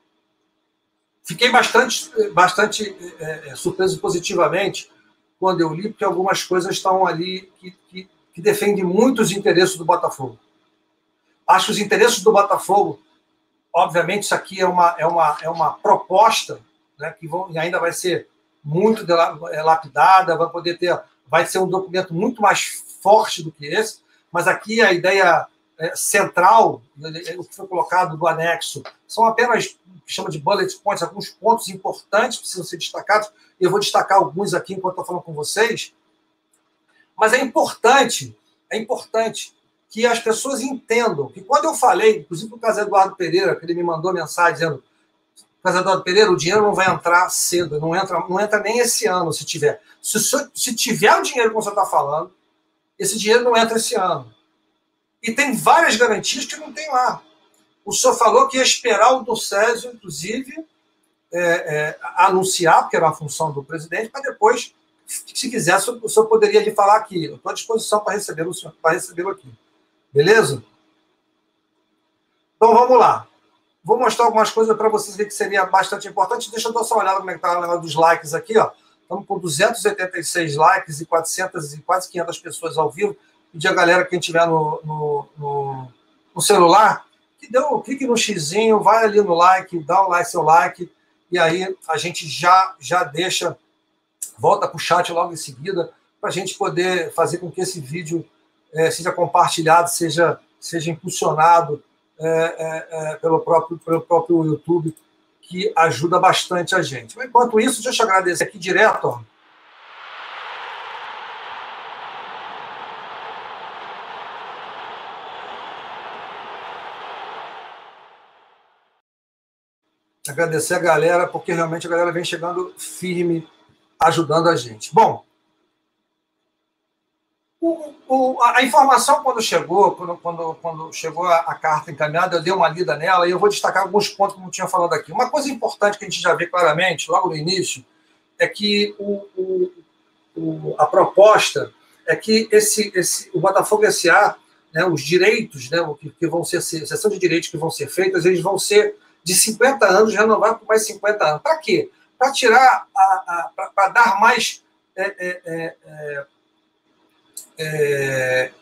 Speaker 1: fiquei bastante, bastante é, surpreso positivamente quando eu li, porque algumas coisas estão ali que, que, que defendem muito os interesses do Botafogo. Acho que os interesses do Botafogo, obviamente, isso aqui é uma, é uma, é uma proposta, né, que vão, ainda vai ser muito lapidada, vai poder ter, vai ser um documento muito mais forte do que esse, mas aqui a ideia central, o que foi colocado do anexo, são apenas o que chama de bullet points, alguns pontos importantes que precisam ser destacados, e eu vou destacar alguns aqui enquanto estou falando com vocês, mas é importante, é importante que as pessoas entendam que quando eu falei, inclusive para o caso Eduardo Pereira, que ele me mandou mensagem dizendo: Caso Eduardo Pereira, o dinheiro não vai entrar cedo, não entra, não entra nem esse ano, se tiver. Se, se tiver o dinheiro, como você está falando, esse dinheiro não entra esse ano. E tem várias garantias que não tem lá. O senhor falou que ia esperar o do Césio, inclusive, é, é, anunciar, porque era uma função do presidente, para depois, se quisesse, o senhor poderia lhe falar aqui. Eu estou à disposição para receber o senhor, para recebê-lo aqui. Beleza? Então, vamos lá. Vou mostrar algumas coisas para vocês que seria bastante importante. Deixa eu dar só uma olhada como é que está o negócio dos likes aqui. Ó. Estamos com duzentos e oitenta e seis likes e quatrocentas e quase quinhentas pessoas ao vivo. Pedir a galera, quem estiver no, no, no, no celular, que dê um clique no xizinho, vai ali no like, dá um like, seu like, e aí a gente já, já deixa, volta para o chat logo em seguida, para a gente poder fazer com que esse vídeo é, seja compartilhado, seja, seja impulsionado é, é, é, pelo, próprio, pelo próprio YouTube, que ajuda bastante a gente. Mas, enquanto isso, deixa eu agradecer aqui direto, ó. Agradecer a galera, porque realmente a galera vem chegando firme, ajudando a gente. Bom, o, o, a informação quando chegou, quando, quando, quando chegou a, a carta encaminhada, eu dei uma lida nela e eu vou destacar alguns pontos como eu tinha falado aqui. Uma coisa importante que a gente já vê claramente, logo no início, é que o, o, o, a proposta é que esse, esse, o Botafogo S A, né, os direitos, né, que, que vão ser, sessão de direitos que vão ser feitas, eles vão ser de cinquenta anos, renovar por mais cinquenta anos. Para quê? Para tirar, para dar mais é, é, é, é,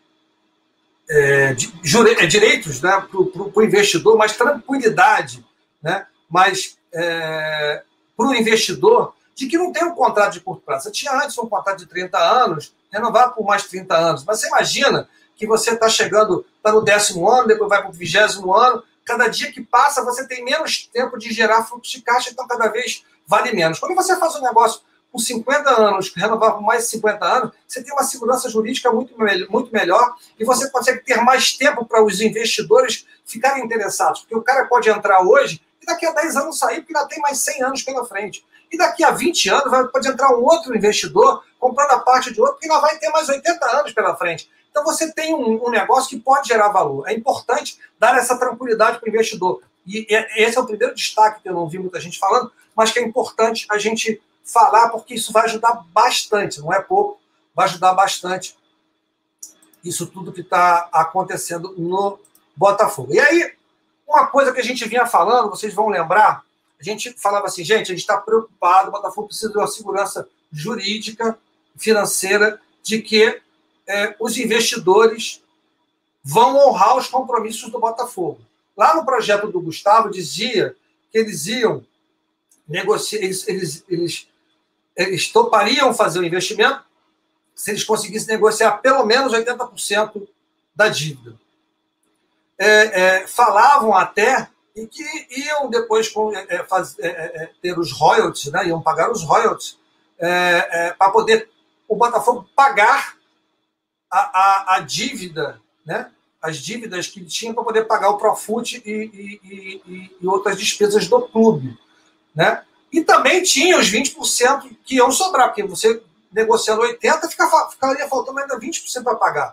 Speaker 1: é, jure, direitos, né, para o investidor, mais tranquilidade, né, mais é, para o investidor, de que não tem um contrato de curto prazo. Você tinha antes um contrato de trinta anos, renovar por mais trinta anos. Mas você imagina que você está chegando, está no décimo ano, depois vai para o vigésimo ano, cada dia que passa, você tem menos tempo de gerar fluxo de caixa, então cada vez vale menos. Quando você faz um negócio com cinquenta anos, renovar por mais cinquenta anos, você tem uma segurança jurídica muito, muito melhor e você consegue ter mais tempo para os investidores ficarem interessados. Porque o cara pode entrar hoje e daqui a dez anos sair, porque ainda tem mais cem anos pela frente. E daqui a vinte anos pode entrar um outro investidor comprando a parte de outro, porque ainda vai ter mais oitenta anos pela frente. Então, você tem um, um negócio que pode gerar valor. É importante dar essa tranquilidade para o investidor. E esse é o primeiro destaque que eu não vi muita gente falando, mas que é importante a gente falar, porque isso vai ajudar bastante, não é pouco, vai ajudar bastante isso tudo que está acontecendo no Botafogo. E aí, uma coisa que a gente vinha falando, vocês vão lembrar, a gente falava assim, gente, a gente está preocupado, o Botafogo precisa de uma segurança jurídica, financeira, de que É, os investidores vão honrar os compromissos do Botafogo. Lá no projeto do Gustavo, dizia que eles iam negociar, eles, eles, eles, eles topariam fazer o investimento se eles conseguissem negociar pelo menos oitenta por cento da dívida. É, é, falavam até e que iam depois com, é, faz, é, é, ter os royalties, né, iam pagar os royalties é, é, para poder o Botafogo pagar A, a, a dívida, né? As dívidas que tinha para poder pagar o Profut e, e, e, e outras despesas do clube. Né? E também tinha os vinte por cento que iam sobrar, porque você negociando oitenta por cento, ficaria faltando ainda vinte por cento para pagar.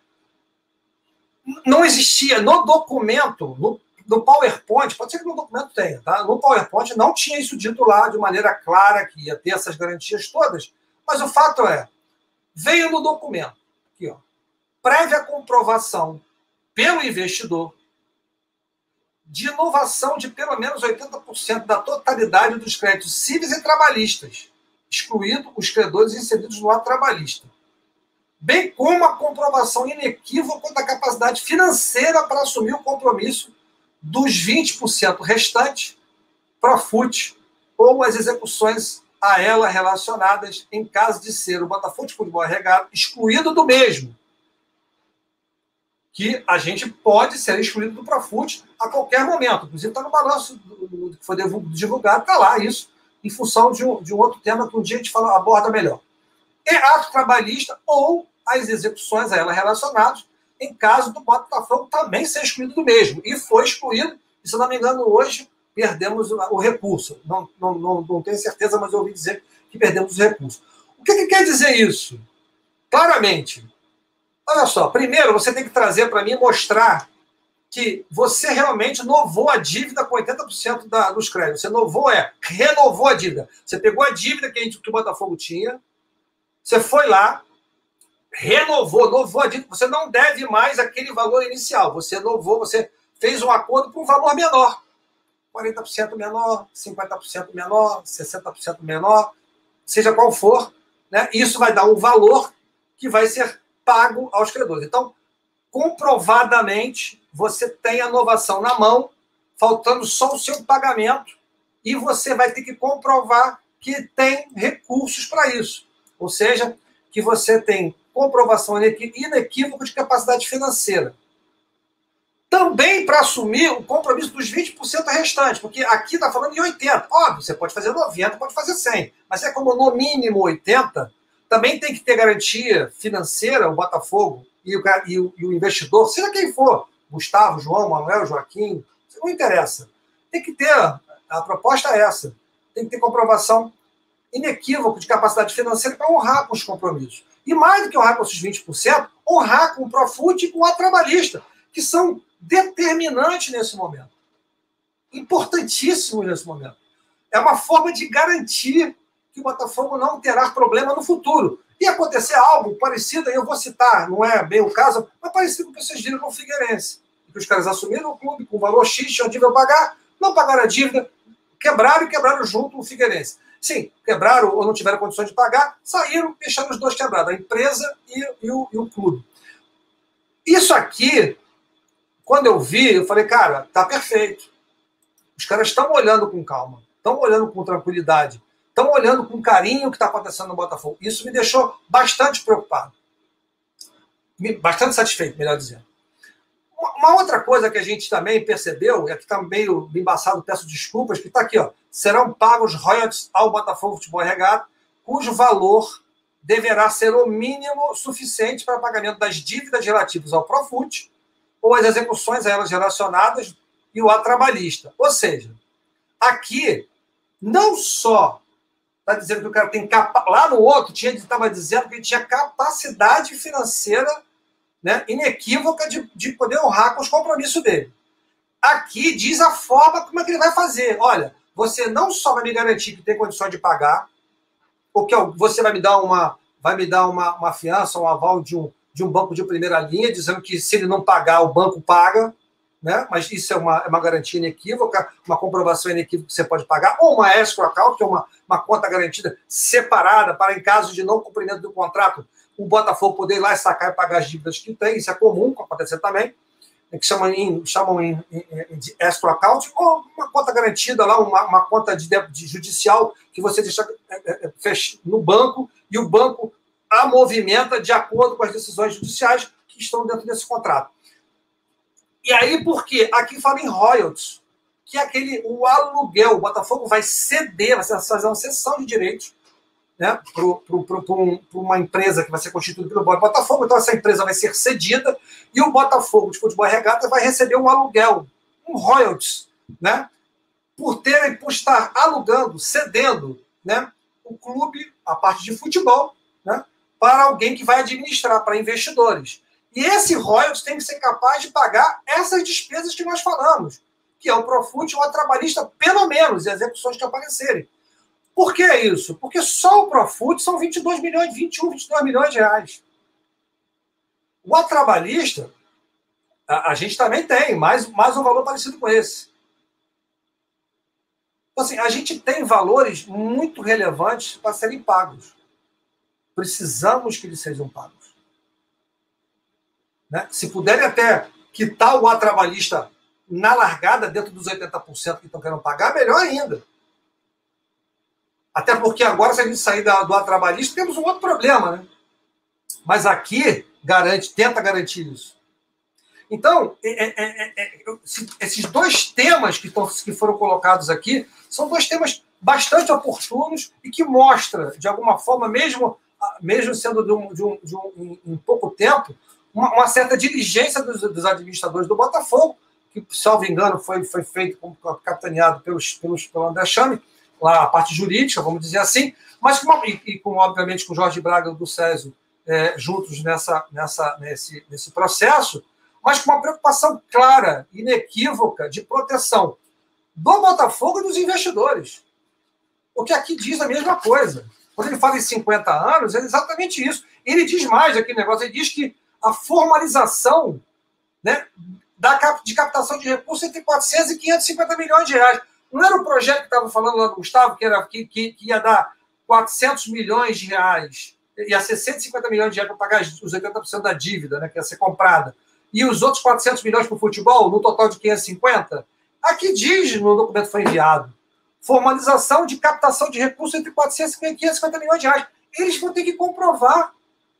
Speaker 1: Não existia no documento, no, no PowerPoint, pode ser que no documento tenha, tá? No PowerPoint não tinha isso dito lá de maneira clara, que ia ter essas garantias todas, mas o fato é, veio no documento. Aqui, ó, prévia comprovação pelo investidor de inovação de pelo menos oitenta por cento da totalidade dos créditos cíveis e trabalhistas, excluindo os credores inseridos no ato trabalhista, bem como a comprovação inequívoca da capacidade financeira para assumir o compromisso dos vinte por cento restantes, Profut ou as execuções a ela relacionadas em caso de ser o Botafogo de Futebol Regata excluído do mesmo. Que a gente pode ser excluído do Profut a qualquer momento. Inclusive está no balanço do, que foi divulgado, está lá isso, em função de um, de um outro tema que um dia a gente fala, aborda melhor. É ato trabalhista ou as execuções a ela relacionadas em caso do Botafogo também ser excluído do mesmo. E foi excluído, e se eu não me engano, hoje perdemos o recurso. Não, não, não, não tenho certeza, mas eu ouvi dizer que perdemos o recurso. O que, que quer dizer isso? Claramente, olha só, primeiro você tem que trazer para mim, mostrar que você realmente novou a dívida com oitenta por cento da, dos créditos. Você novou, é, renovou a dívida. Você pegou a dívida que, a gente, que o Botafogo tinha, você foi lá, renovou, novou a dívida. Você não deve mais aquele valor inicial. Você novou, você fez um acordo por um valor menor. quarenta por cento menor, cinquenta por cento menor, sessenta por cento menor, seja qual for, né? Isso vai dar um valor que vai ser pago aos credores. Então, comprovadamente, você tem a novação na mão, faltando só o seu pagamento, e você vai ter que comprovar que tem recursos para isso. Ou seja, que você tem comprovação inequívoca de capacidade financeira. Também para assumir o compromisso dos vinte por cento restantes, porque aqui está falando em oitenta por cento. Óbvio, você pode fazer noventa por cento, pode fazer cem por cento, mas é como no mínimo oitenta por cento, também tem que ter garantia financeira, o Botafogo e o, e o, e o investidor, seja quem for, Gustavo, João, Manuel, Joaquim, não interessa. Tem que ter, a proposta é essa, tem que ter comprovação inequívoca de capacidade financeira para honrar com os compromissos. E mais do que honrar com esses vinte por cento, honrar com o Profut e com a trabalhista, que são determinantes nesse momento. Importantíssimos nesse momento. É uma forma de garantir que o Botafogo não terá problema no futuro. E acontecer algo parecido, aí eu vou citar, não é bem o caso, mas parecido com o que vocês viram no Figueirense. Que os caras assumiram o clube com valor X, tinham dívida a pagar, não pagaram a dívida, quebraram e quebraram junto o Figueirense. Sim, quebraram ou não tiveram condições de pagar, saíram deixando os dois quebrados, a empresa e, e, o, e o clube. Isso aqui, quando eu vi, eu falei, cara, tá perfeito. Os caras estão olhando com calma, estão olhando com tranquilidade, estão olhando com carinho o que está acontecendo no Botafogo. Isso me deixou bastante preocupado. Bastante satisfeito, melhor dizendo. Uma outra coisa que a gente também percebeu, e aqui está meio embaçado, peço desculpas, que está aqui, ó, serão pagos royalties ao Botafogo Futebol Regata, cujo valor deverá ser o mínimo suficiente para pagamento das dívidas relativas ao Profut ou as execuções a elas relacionadas e o ato trabalhista. Ou seja, aqui não só está dizendo que o cara tem capacidade, lá no outro tinha estava dizendo que ele tinha capacidade financeira, né, inequívoca de, de poder honrar com os compromissos dele. Aqui diz a forma como é que ele vai fazer. Olha, você não só vai me garantir que tem condições de pagar, porque você vai me dar uma, vai me dar uma, uma fiança, um aval de um, de um banco de primeira linha, dizendo que se ele não pagar, o banco paga, né? Mas isso é uma, é uma garantia inequívoca, uma comprovação inequívoca que você pode pagar, ou uma escrow account, que é uma, uma conta garantida separada para, em caso de não cumprimento do contrato, o Botafogo poder ir lá e sacar e pagar as dívidas que tem. Isso é comum, pode acontecer também, que chamam em, chamam em, em, de escrow account, ou uma conta garantida lá, uma, uma conta de, de judicial que você deixa no banco e o banco a movimenta de acordo com as decisões judiciais que estão dentro desse contrato. E aí, por quê? Aqui fala em royalties, que é aquele, o aluguel. O Botafogo vai ceder, vai fazer uma cessão de direitos, né, para um, uma empresa que vai ser constituída pelo Botafogo. Então, essa empresa vai ser cedida e o Botafogo de Futebol Regata vai receber um aluguel, um royalties, né, por ter, por estar alugando, cedendo, né, o clube, a parte de futebol, né, para alguém que vai administrar, para investidores. E esse royalties tem que ser capaz de pagar essas despesas que nós falamos, que é o Profut ou a trabalhista, pelo menos, e as execuções que aparecerem. Por que isso? Porque só o Profut são vinte e dois milhões, vinte e um, vinte e dois milhões de reais. O atrabalhista, a, a gente também tem, mais, mais um valor parecido com esse. Então, assim, a gente tem valores muito relevantes para serem pagos. Precisamos que eles sejam pagos. Né? Se puderem até quitar o atrabalhista na largada, dentro dos oitenta por cento que estão querendo pagar, melhor ainda. Até porque agora, se a gente sair da, do trabalhista, temos um outro problema, né? Mas aqui garante, tenta garantir isso. Então, é, é, é, é, esses dois temas que, tão, que foram colocados aqui são dois temas bastante oportunos e que mostram, de alguma forma, mesmo, mesmo sendo de um, de um, de um, em pouco tempo, uma, uma certa diligência dos, dos administradores do Botafogo, que, salvo engano, foi, foi feito, capitaneado pelos, pelos, pelo André Chame, lá a parte jurídica, vamos dizer assim, mas com, e, e com, obviamente, com o Jorge Braga e o do Césio é, juntos nessa, nessa, nesse, nesse processo, mas com uma preocupação clara, inequívoca, de proteção do Botafogo e dos investidores. O que aqui diz a mesma coisa. Quando ele fala em cinquenta anos, é exatamente isso. Ele diz mais aquele negócio, ele diz que a formalização, né, da, de captação de recursos entre quatrocentos e quinhentos e cinquenta milhões de reais. Não era o projeto que estava falando lá do Gustavo, que, era, que, que, que ia dar quatrocentos milhões de reais, ia ser cento e cinquenta milhões de reais para pagar os oitenta por cento da dívida, né, que ia ser comprada, e os outros quatrocentos milhões para o futebol, no total de quinhentos e cinquenta? Aqui diz, no documento que foi enviado, formalização de captação de recursos entre quatrocentos e quinhentos e cinquenta milhões de reais. Eles vão ter que comprovar.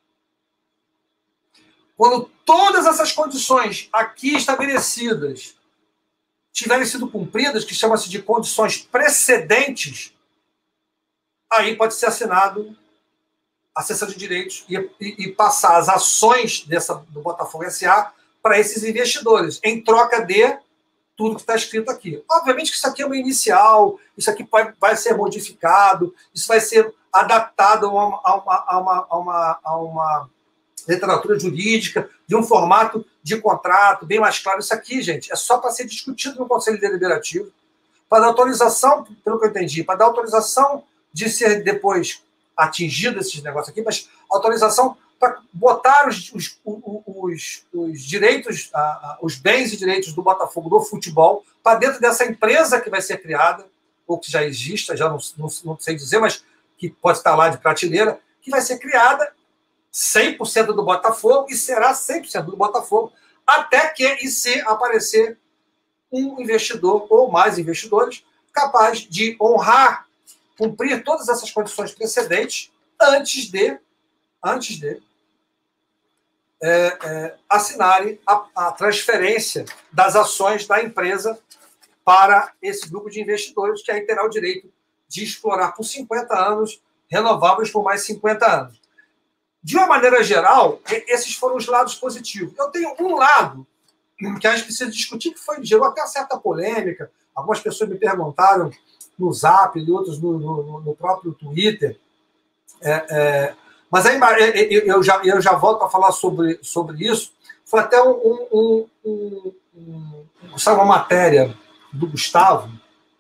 Speaker 1: Quando todas essas condições aqui estabelecidas tiverem sido cumpridas, que chama-se de condições precedentes, aí pode ser assinado a cessão de direitos e, e, e passar as ações dessa, do Botafogo S A para esses investidores, em troca de tudo que está escrito aqui. Obviamente que isso aqui é uma inicial, isso aqui vai, vai ser modificado, isso vai ser adaptado a uma, a uma, a uma, a uma, a uma literatura jurídica, de um formato de contrato bem mais claro. Isso aqui, gente, é só para ser discutido no Conselho Deliberativo, para dar autorização, pelo que eu entendi, para dar autorização de ser depois atingido esses negócios aqui, mas autorização para botar os, os, os, os direitos, os bens e direitos do Botafogo do futebol para dentro dessa empresa que vai ser criada, ou que já exista, já não, não, não sei dizer, mas que pode estar lá de prateleira, que vai ser criada cem por cento do Botafogo e será cem por cento do Botafogo, até que e se aparecer um investidor ou mais investidores capaz de honrar, cumprir todas essas condições precedentes antes de, antes de é, é, assinarem a, a transferência das ações da empresa para esse grupo de investidores, que aí terá o direito de explorar por cinquenta anos, renováveis por mais cinquenta anos. De uma maneira geral, esses foram os lados positivos. Eu tenho um lado que a gente precisa discutir, que foi, gerou até certa polêmica. Algumas pessoas me perguntaram no Zap e outros no, no, no próprio Twitter. É, é, mas aí eu, eu, já, eu já volto a falar sobre, sobre isso. Foi até um, um, um, um, um, uma matéria do Gustavo,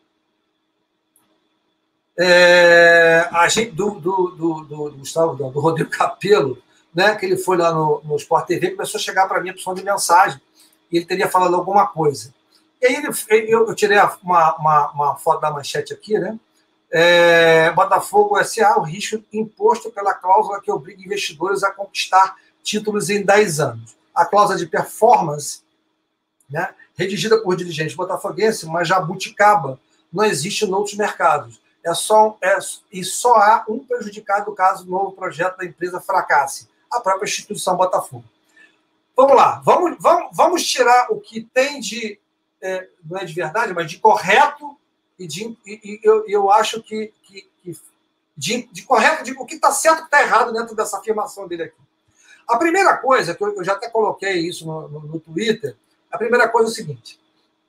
Speaker 1: é, a gente, do, do, do, do, Gustavo, do, do Rodrigo Capello, né, que ele foi lá no, no Sport T V e começou a chegar para mim a opção de mensagem, e ele teria falado alguma coisa. E aí ele, eu, eu tirei uma, uma, uma foto da manchete aqui, né? É, Botafogo S A, o risco imposto pela cláusula que obriga investidores a conquistar títulos em dez anos. A cláusula de performance, né, redigida por dirigentes botafoguenses, mas jabuticaba, não existe em outros mercados. É só, é, e só há um prejudicado caso o novo projeto da empresa fracasse, a própria instituição Botafogo. Vamos lá, vamos, vamos, vamos tirar o que tem de, é, não é de verdade, mas de correto, e, de, e, e eu, eu acho que, que, que de, de correto, de o que está certo e o que está errado dentro dessa afirmação dele aqui. A primeira coisa, que eu, eu já até coloquei isso no, no, no Twitter, a primeira coisa é o seguinte: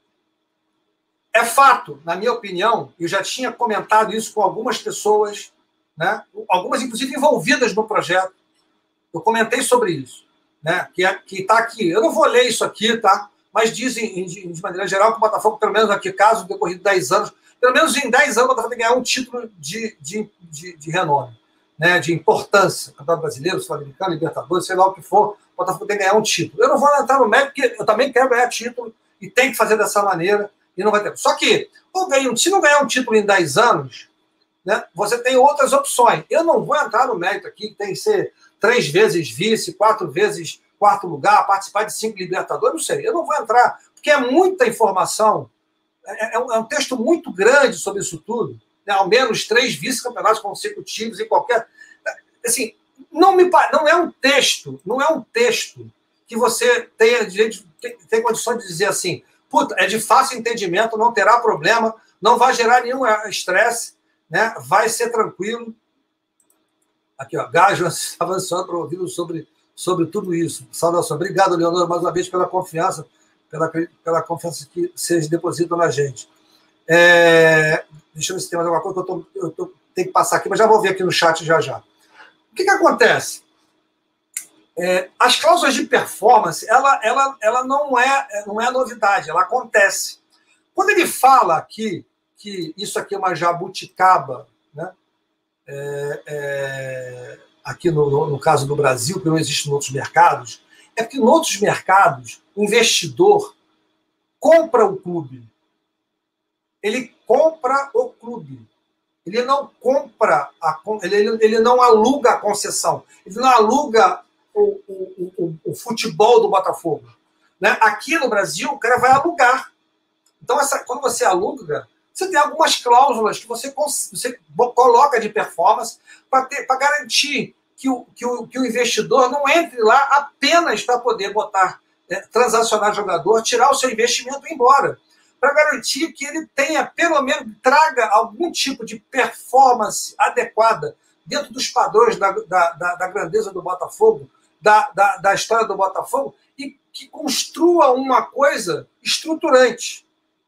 Speaker 1: é fato, na minha opinião, eu já tinha comentado isso com algumas pessoas, né, algumas inclusive envolvidas no projeto, eu comentei sobre isso, né, que é, que está aqui. Eu não vou ler isso aqui, tá? Mas dizem, de, de maneira geral, que o Botafogo, pelo menos aqui, caso decorrido de dez anos, pelo menos em dez anos, o Botafogo tem que ganhar um título de, de, de, de renome, né, de importância. Campeonato Brasileiro, Sul-Americano, Libertadores, sei lá o que for, o Botafogo tem que ganhar um título. Eu não vou entrar no mérito, porque eu também quero ganhar título e tem que fazer dessa maneira, e não vai ter. Só que, se não ganhar um título em dez anos, né, você tem outras opções. Eu não vou entrar no mérito aqui, que tem que ser três vezes vice, quatro vezes quarto lugar, participar de cinco Libertadores, não sei. Eu não vou entrar, porque é muita informação, é, é um texto muito grande sobre isso tudo, né, ao menos três vice-campeonatos consecutivos em qualquer... Assim, não, me, não é um texto, não é um texto que você tenha direito, tem, tem condições de dizer assim, puta, é de fácil entendimento, não terá problema, não vai gerar nenhum estresse, né, vai ser tranquilo. Aqui, ó, Gajo avançando para ouvir sobre, sobre tudo isso. Saudação. Obrigado, Leonor, mais uma vez pela confiança, pela, pela confiança que vocês depositam na gente. É, deixa eu ver se tem mais alguma coisa que eu, tô, eu tô, tenho que passar aqui, mas já vou ver aqui no chat já já. O que, que acontece? É, as cláusulas de performance, ela, ela, ela não, é, não é novidade, ela acontece. Quando ele fala aqui que isso aqui é uma jabuticaba, né? É, é, aqui no, no, no caso do Brasil, que não existe em outros mercados, é porque em outros mercados o investidor compra o clube. Ele compra o clube. Ele não compra, a, ele, ele não aluga a concessão. Ele não aluga o, o, o, o futebol do Botafogo. Né? Aqui no Brasil, o cara vai alugar. Então, essa, quando você aluga, você tem algumas cláusulas que você, você coloca de performance para garantir que o, que, o, que o investidor não entre lá apenas para poder botar, é, transacionar jogador, tirar o seu investimento e ir embora. Para garantir que ele tenha, pelo menos, traga algum tipo de performance adequada dentro dos padrões da, da, da, da grandeza do Botafogo, da, da, da história do Botafogo, e que construa uma coisa estruturante.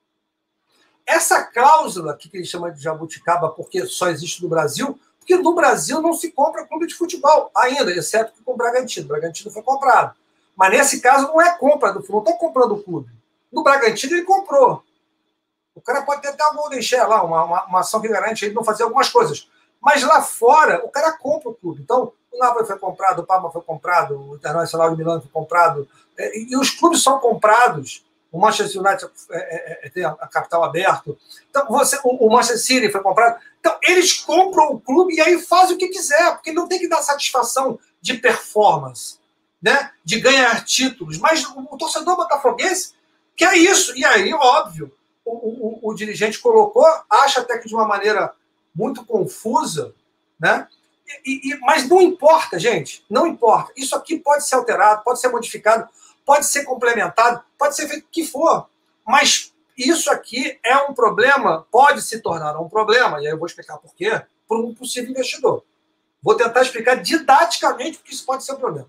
Speaker 1: Essa cláusula, que ele chama de jabuticaba, porque só existe no Brasil, porque no Brasil não se compra clube de futebol ainda, exceto com o Bragantino. O Bragantino foi comprado. Mas nesse caso não é compra do futebol, não estou comprando o clube. No Bragantino ele comprou. O cara pode ter até um golden share lá, uma, uma, uma ação que garante ele não fazer algumas coisas. Mas lá fora, o cara compra o clube. Então, o Napoli foi comprado, o Parma foi comprado, o Internacional de Milão foi comprado, é, e os clubes são comprados. O Manchester United é, é, é, tem a capital aberto. Então, você, o, o Manchester City foi comprado. Então, eles compram o clube e aí fazem o que quiser, porque não tem que dar satisfação de performance, né? De ganhar títulos. Mas o, o torcedor botafoguense quer isso. E aí, óbvio, o, o, o dirigente colocou, acha até que de uma maneira muito confusa, né? E, e, mas não importa, gente, não importa. Isso aqui pode ser alterado, pode ser modificado, pode ser complementado, pode ser feito o que for. Mas isso aqui é um problema, pode se tornar um problema, e aí eu vou explicar por quê, para um possível investidor. Vou tentar explicar didaticamente porque isso pode ser um problema.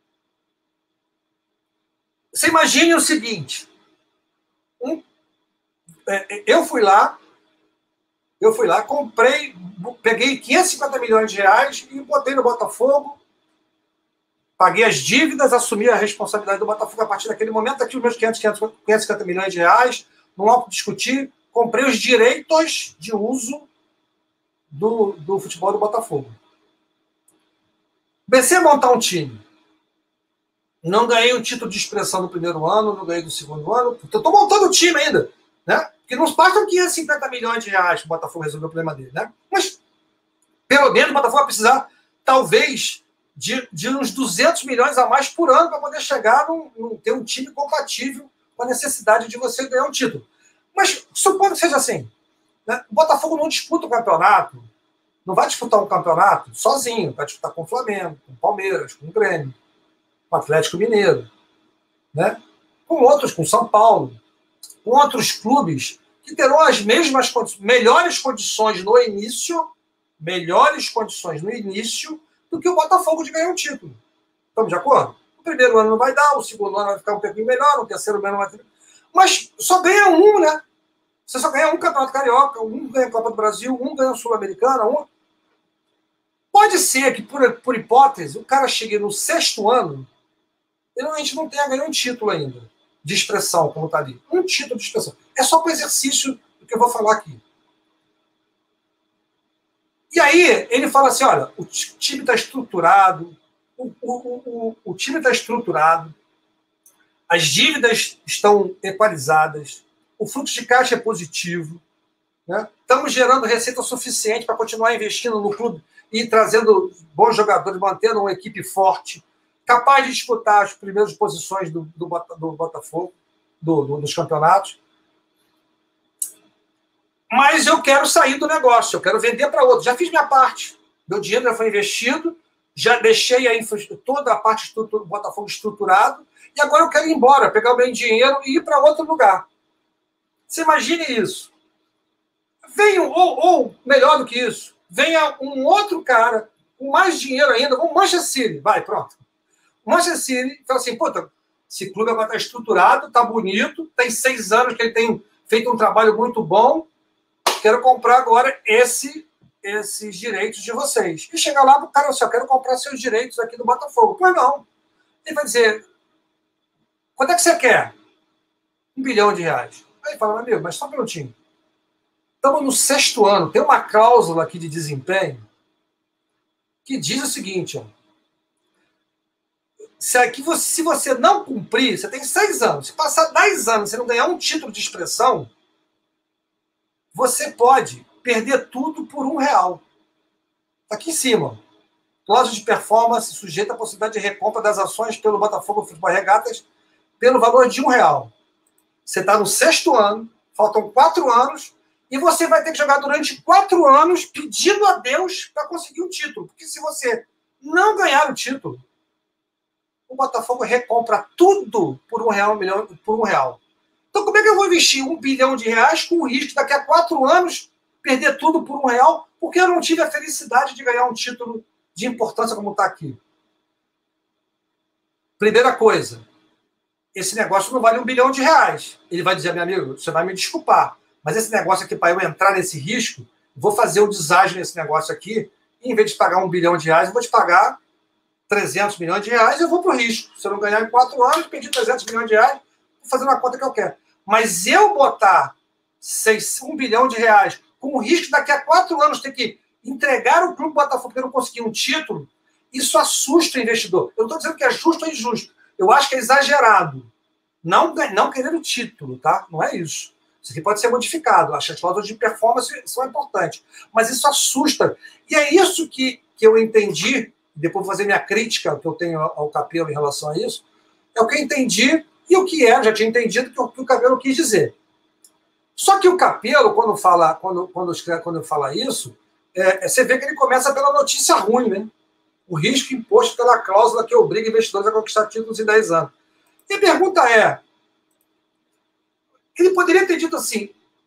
Speaker 1: Você imagine o seguinte, um, é, eu fui lá, eu fui lá, comprei, peguei quinhentos e cinquenta milhões de reais e botei no Botafogo, paguei as dívidas, assumi a responsabilidade do Botafogo a partir daquele momento, aqui os meus quinhentos, quinhentos, quinhentos e cinquenta milhões de reais, não há o que discutir, comprei os direitos de uso do, do futebol do Botafogo. Comecei a montar um time. Não ganhei o título de expressão no primeiro ano, não ganhei do segundo ano, estou montando o time ainda, né? Porque não bastam quinhentos e cinquenta milhões de reais para o Botafogo resolver o problema dele, né? Mas, pelo menos, o Botafogo vai precisar, talvez, de, de uns duzentos milhões a mais por ano para poder chegar num, num, ter um time compatível com a necessidade de você ganhar um título. Mas, supondo que seja assim, né? O Botafogo não disputa o campeonato, não vai disputar um campeonato sozinho, vai disputar com o Flamengo, com o Palmeiras, com o Grêmio, com o Atlético Mineiro, né? Com outros, com o São Paulo, com outros clubes que terão as mesmas melhores condições no início, melhores condições no início do que o Botafogo de ganhar um título. Estamos de acordo? O primeiro ano não vai dar, o segundo ano vai ficar um pouquinho melhor, o terceiro ano vai ter... Mas só ganha um, né? Você só ganha um Campeonato Carioca, um ganha a Copa do Brasil, um ganha a Sul-Americana, um... Pode ser que, por, por hipótese, o cara chegue no sexto ano e a gente não tenha ganho um título ainda de expressão, como está ali. Um título de expressão. É só para exercício do que eu vou falar aqui. E aí, ele fala assim, olha, o time está estruturado, o, o, o, o time está estruturado, as dívidas estão equalizadas, o fluxo de caixa é positivo, né? Estamos gerando receita suficiente para continuar investindo no clube e trazendo bons jogadores, mantendo uma equipe forte, capaz de disputar as primeiras posições do, do, do Botafogo, do, do, dos campeonatos. Mas eu quero sair do negócio, eu quero vender para outro. Já fiz minha parte. Meu dinheiro já foi investido, já deixei a infra... toda a parte do Botafogo estruturado, e agora eu quero ir embora, pegar o meu dinheiro e ir para outro lugar. Você imagine isso. Venha, ou, ou melhor do que isso, venha um outro cara com mais dinheiro ainda, um Manchester City, vai, pronto. O Manchester City fala assim, puta, esse clube agora está estruturado, está bonito, tem seis anos que ele tem feito um trabalho muito bom, quero comprar agora esse, esses direitos de vocês. E chega lá, o cara assim, eu quero comprar seus direitos aqui do Botafogo. Pois não. Ele vai dizer, quanto é que você quer? Um bilhão de reais. Aí fala, meu amigo, mas só um minutinho. Estamos no sexto ano, tem uma cláusula aqui de desempenho que diz o seguinte, ó, se, aqui você, se você não cumprir, você tem seis anos, se passar dez anos e você não ganhar um título de expressão, você pode perder tudo por um real. Está aqui em cima. Cláusula de performance sujeita à possibilidade de recompra das ações pelo Botafogo Futebol Regatas pelo valor de um real. Você está no sexto ano, faltam quatro anos, e você vai ter que jogar durante quatro anos pedindo a Deus para conseguir um título. Porque se você não ganhar o título, o Botafogo recompra tudo por um real, um milhão, por um real. Então, como é que eu vou investir um bilhão de reais com o risco de daqui a quatro anos perder tudo por um real, porque eu não tive a felicidade de ganhar um título de importância como está aqui? Primeira coisa, esse negócio não vale um bilhão de reais. Ele vai dizer, meu amigo, você vai me desculpar, mas esse negócio aqui, para eu entrar nesse risco, vou fazer o deságio nesse negócio aqui, e em vez de pagar um bilhão de reais, eu vou te pagar trezentos milhões de reais, eu vou para o risco. Se eu não ganhar em quatro anos, pedir trezentos milhões de reais, vou fazer uma conta que eu quero. Mas eu botar seis, um bilhão de reais com o risco de daqui a quatro anos ter que entregar o clube Botafogo porque eu não conseguir um título, isso assusta o investidor. Eu não estou dizendo que é justo ou injusto. Eu acho que é exagerado. Não, não querendo título, tá? Não é isso. Isso aqui pode ser modificado. As cláusulas de performance são importantes. Mas isso assusta. E é isso que, que eu entendi, depois vou fazer minha crítica que eu tenho ao Capello em relação a isso, é o que eu entendi e o que é, já tinha entendido que o, que o Capello quis dizer. Só que o Capello, quando fala, quando, quando, quando fala isso, é, você vê que ele começa pela notícia ruim, né? O risco imposto pela cláusula que obriga investidores a conquistar títulos em dez anos. E a pergunta é, ele poderia ter dito assim,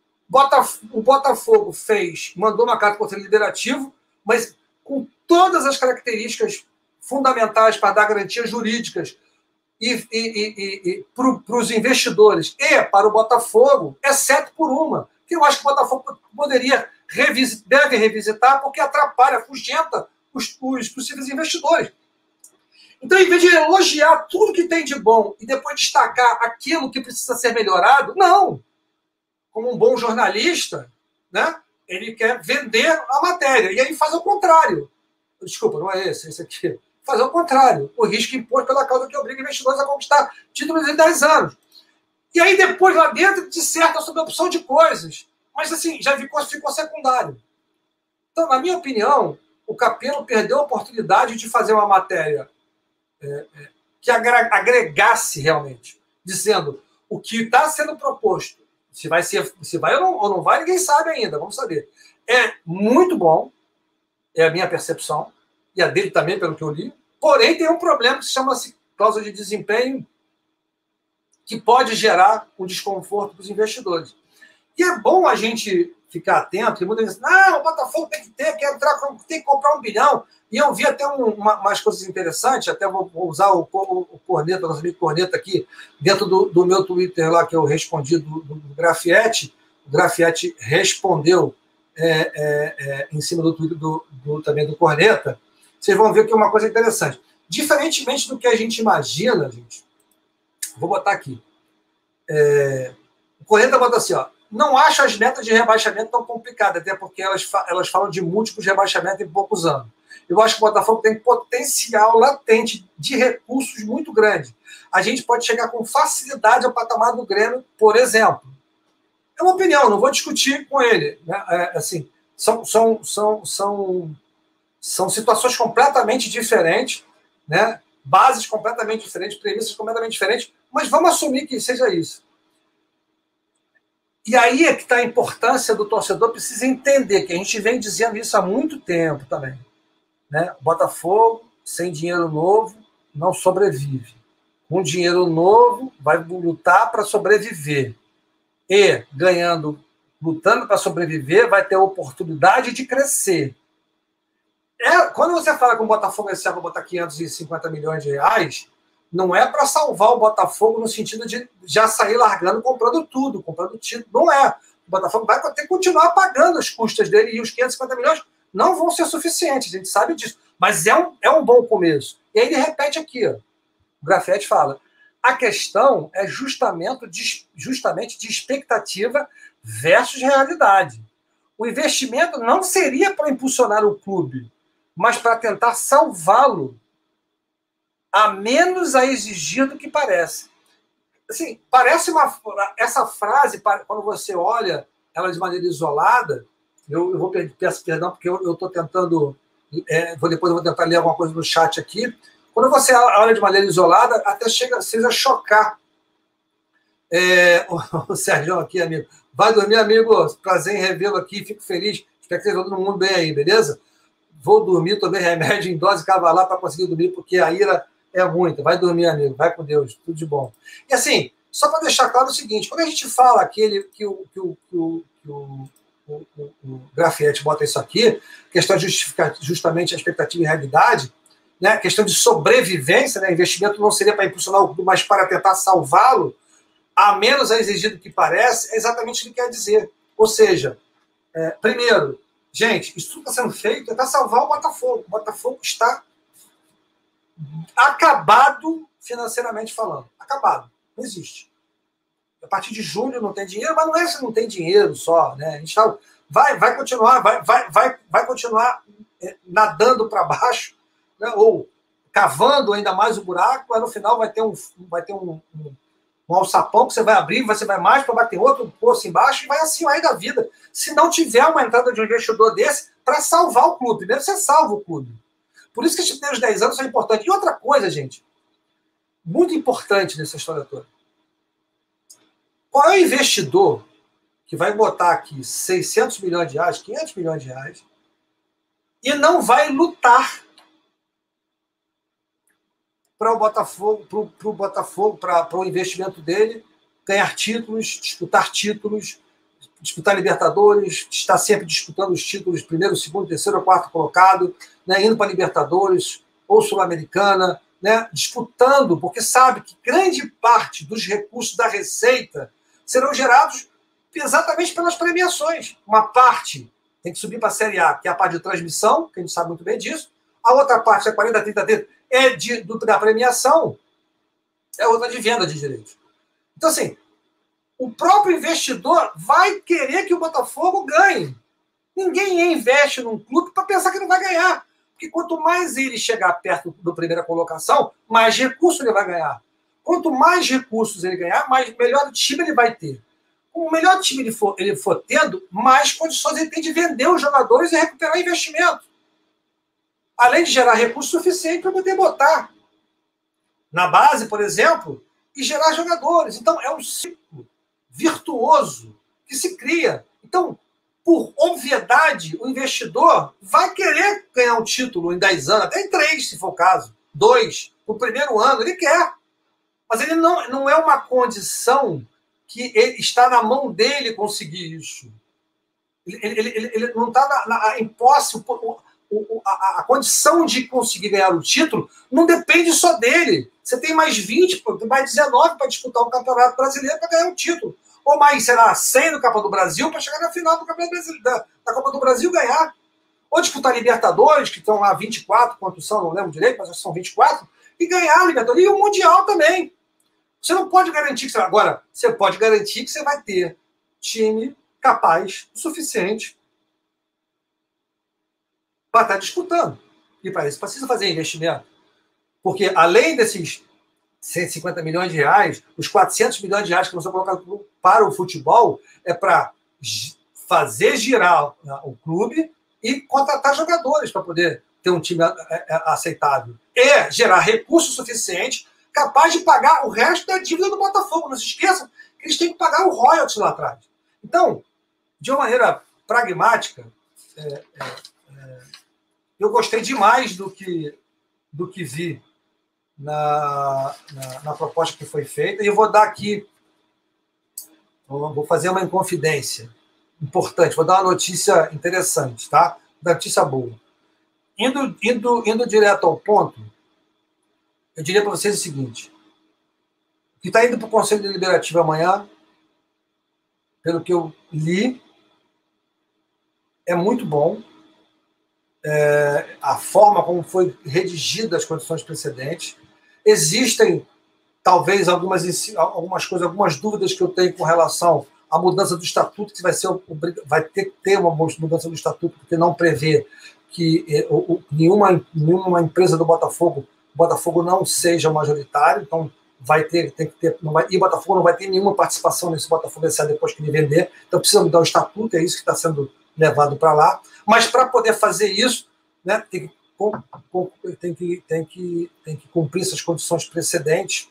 Speaker 1: o Botafogo fez, mandou uma carta para o Conselho Deliberativo, mas com todas as características fundamentais para dar garantias jurídicas e, e, e, e para os investidores e para o Botafogo, exceto por uma, que eu acho que o Botafogo poderia revisit, deve revisitar porque atrapalha, afugenta os, os possíveis investidores. Então, em vez de elogiar tudo que tem de bom e depois destacar aquilo que precisa ser melhorado, não. Como um bom jornalista, né, ele quer vender a matéria. E aí faz o contrário. Desculpa, não é esse, esse aqui. Faz o contrário. O risco imposto pela causa que obriga investidores a conquistar títulos em dez anos. E aí depois, lá dentro, disserta sobre a opção de coisas. Mas, assim, já ficou, ficou secundário. Então, na minha opinião, o Capello perdeu a oportunidade de fazer uma matéria É, é, que agregasse realmente, dizendo o que está sendo proposto, se vai ser, se vai ou não, ou não vai, ninguém sabe ainda, vamos saber. É muito bom, é a minha percepção, e a dele também, pelo que eu li, porém tem um problema que se chama-se cláusula de desempenho, que pode gerar um desconforto para os investidores. E é bom a gente ficar atento, e muita gente diz, não, o Botafogo tem que ter, quer entrar, tem que comprar um bilhão. E eu vi até um, uma, umas coisas interessantes, até vou, vou usar o, o, o Corneta, nosso amigo Corneta aqui, dentro do, do meu Twitter lá, que eu respondi do, do, do Grafietti. O Grafietti respondeu é, é, é, em cima do Twitter do, do, também do Corneta. Vocês vão ver que é uma coisa interessante. Diferentemente do que a gente imagina, gente, vou botar aqui. É, o Corneta bota assim, ó, não acho as metas de rebaixamento tão complicadas, até porque elas, elas falam de múltiplos rebaixamentos em poucos anos. Eu acho que o Botafogo tem potencial latente de recursos muito grande. A gente pode chegar com facilidade ao patamar do Grêmio, por exemplo. É uma opinião, não vou discutir com ele. Né? É, assim, são, são, são, são, são situações completamente diferentes, né? Bases completamente diferentes, premissas completamente diferentes, mas vamos assumir que seja isso. E aí é que está a importância do torcedor, precisa entender, que a gente vem dizendo isso há muito tempo também. Né? Botafogo, sem dinheiro novo, não sobrevive. Com dinheiro novo, vai lutar para sobreviver. E, ganhando, lutando para sobreviver, vai ter a oportunidade de crescer. É, quando você fala que o Botafogo esse ano vai botar quinhentos e cinquenta milhões de reais, não é para salvar o Botafogo no sentido de já sair largando, comprando tudo, comprando título. Não é. O Botafogo vai ter que continuar pagando as custas dele e os quinhentos e cinquenta milhões não vão ser suficientes, a gente sabe disso. Mas é um, é um bom começo. E aí ele repete aqui, ó, o Grafietti fala, a questão é justamente de, justamente de expectativa versus realidade. O investimento não seria para impulsionar o clube, mas para tentar salvá-lo, a menos a exigir do que parece. Assim, parece uma... Essa frase, quando você olha ela de maneira isolada, eu, eu vou pedir, peço perdão, porque eu estou tentando... É, vou, depois eu vou tentar ler alguma coisa no chat aqui. Quando você olha de maneira isolada, até chega, chega a chocar. É, o, o Sérgio aqui, amigo. Vai dormir, amigo. Prazer em revê-lo aqui. Fico feliz. Espero que esteja todo mundo bem aí, beleza? Vou dormir, tomei remédio em dose cavalar para conseguir dormir, porque a ira é muita. Vai dormir, amigo. Vai com Deus. Tudo de bom. E assim, só para deixar claro o seguinte, quando a gente fala aquele, que o, que o, que o, que o, o, o, o Grafietti bota isso aqui, questão de justificar justamente a expectativa e realidade, né? Questão de sobrevivência, né? Investimento não seria para impulsionar o clube, mas para tentar salvá-lo, a menos a exigir do que parece, é exatamente o que ele quer dizer. Ou seja, é, primeiro, gente, isso tudo está sendo feito é para salvar o Botafogo. O Botafogo está acabado financeiramente falando. Acabado. Não existe. A partir de julho não tem dinheiro, mas não é se não tem dinheiro só. Né? A gente tá, vai, vai continuar, vai, vai, vai, vai continuar é, nadando para baixo, né? Ou cavando ainda mais o buraco, mas no final vai ter um, vai ter um, um, um alçapão que você vai abrir, você vai mais para bater outro poço embaixo e vai assim aí da vida. Se não tiver uma entrada de um investidor desse para salvar o clube. Primeiro você salva o clube. Por isso que esses primeiros dez anos são importantes. E outra coisa, gente, muito importante nessa história toda. Qual é o investidor que vai botar aqui seiscentos milhões de reais, quinhentos milhões de reais, e não vai lutar para o Botafogo, para o Botafogo, para o investimento dele, ganhar títulos, disputar títulos, disputar Libertadores, estar sempre disputando os títulos, primeiro, segundo, terceiro ou quarto colocado, né, indo para Libertadores ou Sul-Americana, né, disputando, porque sabe que grande parte dos recursos da Receita serão gerados exatamente pelas premiações. Uma parte tem que subir para a Série A, que é a parte de transmissão, que a gente sabe muito bem disso, a outra parte, é quarenta, trinta, trinta, é de, do, da premiação, é outra de venda de direitos. Então, assim, o próprio investidor vai querer que o Botafogo ganhe. Ninguém investe num clube para pensar que não vai ganhar. Porque quanto mais ele chegar perto da primeira colocação, mais recursos ele vai ganhar. Quanto mais recursos ele ganhar, mais melhor time ele vai ter. O melhor time ele for, ele for tendo, mais condições ele tem de vender os jogadores e recuperar investimento. Além de gerar recurso suficiente para poder botar na base, por exemplo, e gerar jogadores. Então, é um ciclo virtuoso que se cria. Então, por obviedade, o investidor vai querer ganhar um título em dez anos, até em três, se for o caso. Dois. No primeiro ano, ele quer. Mas ele não, não é uma condição que ele, está na mão dele conseguir isso. Ele, ele, ele, ele não está na, na, em posse... O, o, a, a condição de conseguir ganhar o título não depende só dele. Você tem mais vinte, mais dezenove para disputar o Campeonato Brasileiro para ganhar o título. Ou mais, sei lá, cem no Copa do Brasil para chegar na final do Campeonato Brasileiro, da, da Copa do Brasil ganhar. Ou disputar Libertadores, que estão lá vinte e quatro, quantos são, não lembro direito, mas são vinte e quatro, e ganhar a Libertadores. E o Mundial também. Você não pode garantir que você... Agora, você pode garantir que você vai ter time capaz o suficiente para estar disputando. E para isso precisa fazer investimento. Porque além desses cento e cinquenta milhões de reais, os quatrocentos milhões de reais que você coloca para o futebol é para fazer girar o clube e contratar jogadores para poder ter um time aceitável. E gerar recurso suficiente capaz de pagar o resto da dívida do Botafogo. Não se esqueçam que eles têm que pagar o royalties lá atrás. Então, de uma maneira pragmática, é, é, é, eu gostei demais do que, do que vi na, na, na proposta que foi feita, e eu vou dar aqui, vou fazer uma inconfidência importante, vou dar uma notícia interessante, tá? Uma notícia boa. Indo, indo, indo direto ao ponto, eu diria para vocês o seguinte: o que está indo para o Conselho Deliberativo amanhã, pelo que eu li, é muito bom. É, a forma como foi redigida as condições precedentes. Existem, talvez, algumas, algumas coisas, algumas dúvidas que eu tenho com relação à mudança do estatuto, que vai, ser, vai ter que ter uma mudança do estatuto, porque não prevê que é, o, nenhuma, nenhuma empresa do Botafogo, Botafogo não seja majoritário, então vai ter, tem que ter, não vai, e o Botafogo não vai ter nenhuma participação nesse Botafogo S A depois que ele vender, então precisa mudar o estatuto, é isso que está sendo levado para lá. Mas para poder fazer isso, né, tem, que, tem, que, tem, que, tem que cumprir essas condições precedentes.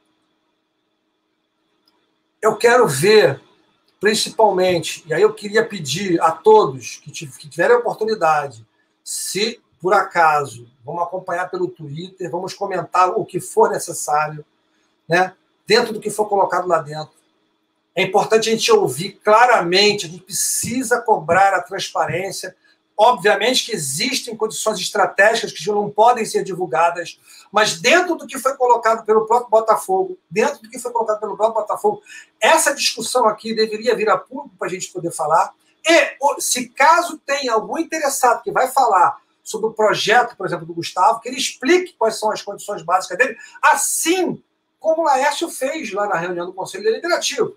Speaker 1: Eu quero ver, principalmente, e aí eu queria pedir a todos que tiverem a oportunidade, se por acaso, vamos acompanhar pelo Twitter, vamos comentar o que for necessário, né, dentro do que for colocado lá dentro. É importante a gente ouvir claramente, a gente precisa cobrar a transparência. Obviamente que existem condições estratégicas que não podem ser divulgadas, mas dentro do que foi colocado pelo próprio Botafogo, dentro do que foi colocado pelo próprio Botafogo, essa discussão aqui deveria vir a público para a gente poder falar. E, se caso tenha algum interessado que vai falar sobre o projeto, por exemplo, do Gustavo, que ele explique quais são as condições básicas dele, assim como o Laércio fez lá na reunião do Conselho Deliberativo.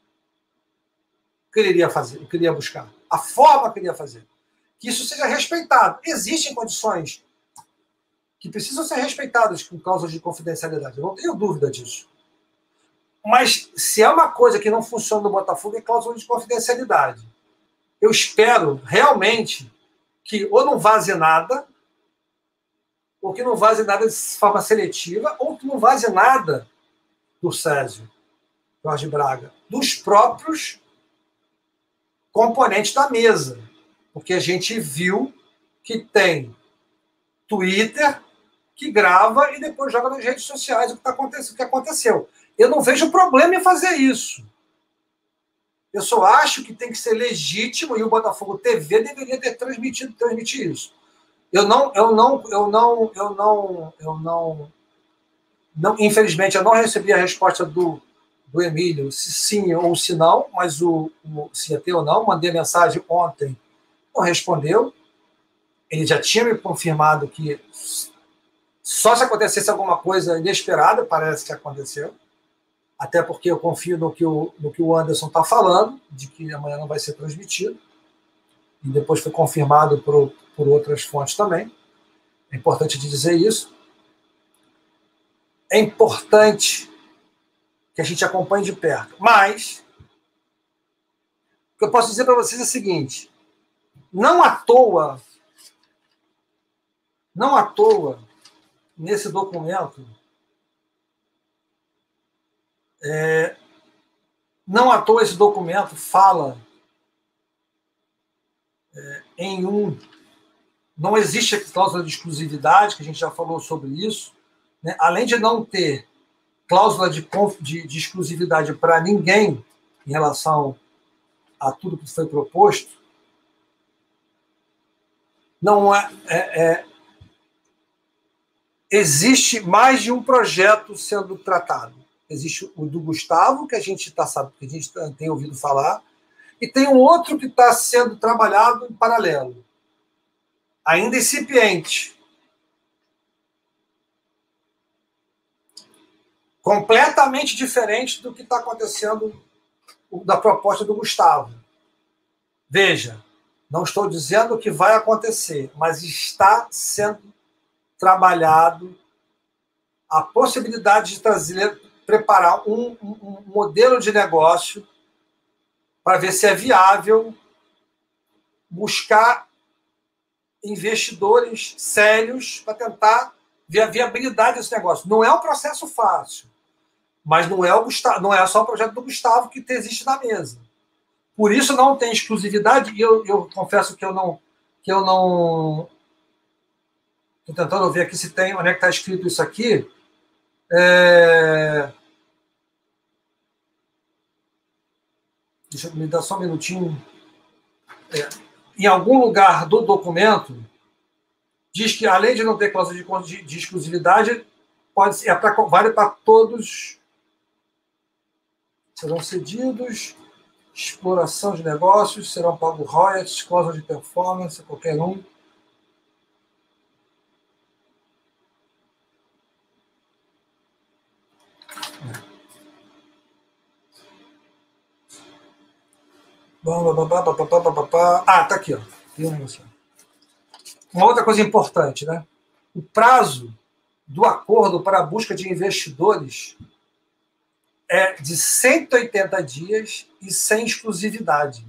Speaker 1: O que ele iria fazer, o que ele ia buscar, a forma que ele ia fazer. Que isso seja respeitado. Existem condições que precisam ser respeitadas com causas de confidencialidade. Eu não tenho dúvida disso. Mas se é uma coisa que não funciona no Botafogo, é cláusula de confidencialidade. Eu espero realmente que ou não vaze nada, ou que não vaze nada de forma seletiva, ou que não vaze nada do Césio, Jorge Braga, dos próprios componentes da mesa. Porque a gente viu que tem Twitter que grava e depois joga nas redes sociais o que, tá acontecendo, o que aconteceu. Eu não vejo problema em fazer isso. Eu só acho que tem que ser legítimo, e o Botafogo T V deveria ter transmitido transmitir isso. Eu não, eu não, eu não, eu não, eu não, não infelizmente, eu não recebi a resposta do, do Emílio, se sim ou se não, mas o, o se ia ter ou não. Mandei mensagem ontem, não respondeu. Ele já tinha me confirmado que só se acontecesse alguma coisa inesperada, parece que aconteceu. Até porque eu confio no que o, no que o Anderson está falando, de que amanhã não vai ser transmitido. E depois foi confirmado por, por outras fontes também. É importante dizer isso. É importante que a gente acompanhe de perto. Mas o que eu posso dizer para vocês é o seguinte: não à toa, não à toa, nesse documento, é, não à toa esse documento fala é, em um... Não existe a cláusula de exclusividade, que a gente já falou sobre isso, né? Além de não ter cláusula de, de, de exclusividade para ninguém em relação a tudo que foi proposto, não é, é, é existe mais de um projeto sendo tratado. Existe o do Gustavo, que a gente tá, que a gente tem ouvido falar, e tem um outro que está sendo trabalhado em paralelo, ainda incipiente, completamente diferente do que está acontecendo da proposta do Gustavo. Veja, não estou dizendo que vai acontecer, mas está sendo trabalhado a possibilidade de trazer, preparar um, um, um modelo de negócio para ver se é viável buscar investidores sérios para tentar ver a viabilidade desse negócio. Não é um processo fácil, mas não é, o Gustavo, não é só o projeto do Gustavo que existe na mesa. Por isso não tem exclusividade, e eu, eu confesso que eu não... Que eu não estou tentando ver aqui se tem, onde é que está escrito isso aqui. É... Deixa eu me dar só um minutinho. É. Em algum lugar do documento, diz que, além de não ter cláusula de, de, de exclusividade, pode, é pra, vale para todos, serão cedidos, exploração de negócios, serão pagos royalties, cláusula de performance, qualquer um. Ah, tá aqui, ó. Uma outra coisa importante, né? O prazo do acordo para a busca de investidores é de cento e oitenta dias e sem exclusividade.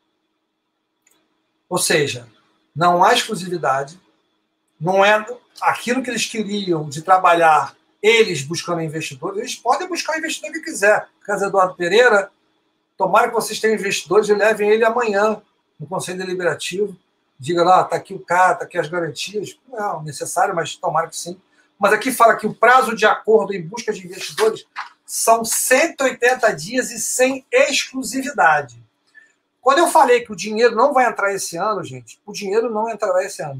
Speaker 1: Ou seja, não há exclusividade, não é aquilo que eles queriam de trabalhar, eles buscando investidores, eles podem buscar o investidor que quiser. Caso Eduardo Pereira, tomara que vocês tenham investidores e levem ele amanhã no Conselho Deliberativo. Diga lá, está aqui o cara, está aqui as garantias. Não é necessário, mas tomara que sim. Mas aqui fala que o prazo de acordo em busca de investidores são cento e oitenta dias e sem exclusividade. Quando eu falei que o dinheiro não vai entrar esse ano, gente, o dinheiro não entrará esse ano.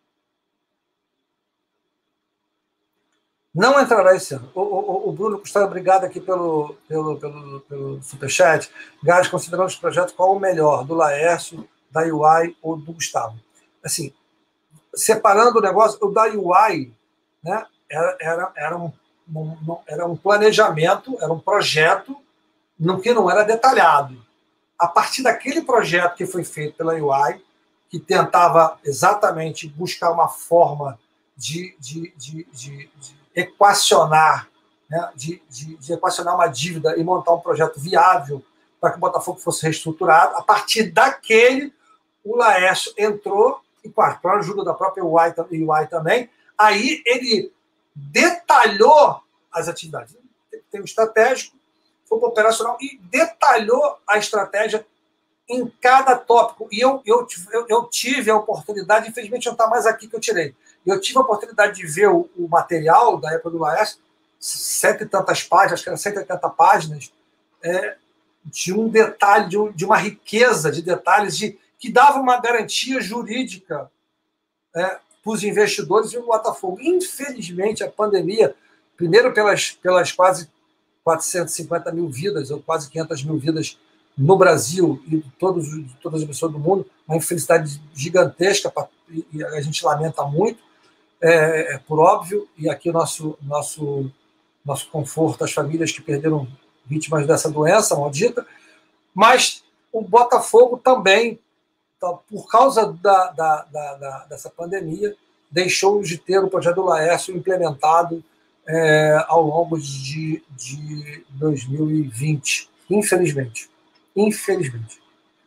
Speaker 1: Não entrará esse ano. O, o, o Bruno Gustavo, obrigado aqui pelo, pelo, pelo, pelo superchat. Gás, considerando os projetos, qual o melhor? Do Laércio, da U I ou do Gustavo? Assim, separando o negócio, o da U I, né, era, era, era, um, um, era um planejamento, era um projeto no que não era detalhado. A partir daquele projeto que foi feito pela U I, que tentava exatamente buscar uma forma de, de, de, de, de equacionar, né, de, de, de equacionar uma dívida e montar um projeto viável para que o Botafogo fosse reestruturado. A partir daquele, o Laércio entrou, e com a ajuda da própria U I também, aí ele detalhou as atividades. Tem um estratégico, foi para o operacional e detalhou a estratégia em cada tópico. E eu, eu, eu, eu tive a oportunidade, infelizmente não está mais aqui que eu tirei, eu tive a oportunidade de ver o, o material da época do Laércio, cento e tantas páginas, acho que era cento e oitenta páginas, é, de um detalhe, de, um, de uma riqueza de detalhes de, que dava uma garantia jurídica é, para os investidores e o Botafogo. Infelizmente, a pandemia, primeiro pelas, pelas quase quatrocentas e cinquenta mil vidas, ou quase quinhentas mil vidas no Brasil e todos, todas as pessoas do mundo, uma infelicidade gigantesca, e a gente lamenta muito, é, é por óbvio, e aqui o nosso, nosso, nosso conforto às famílias que perderam vítimas dessa doença maldita, mas o Botafogo também, por causa da, da, da, da, dessa pandemia, deixou de ter o projeto do Laércio implementado é, ao longo de, de dois mil e vinte, infelizmente. Infelizmente.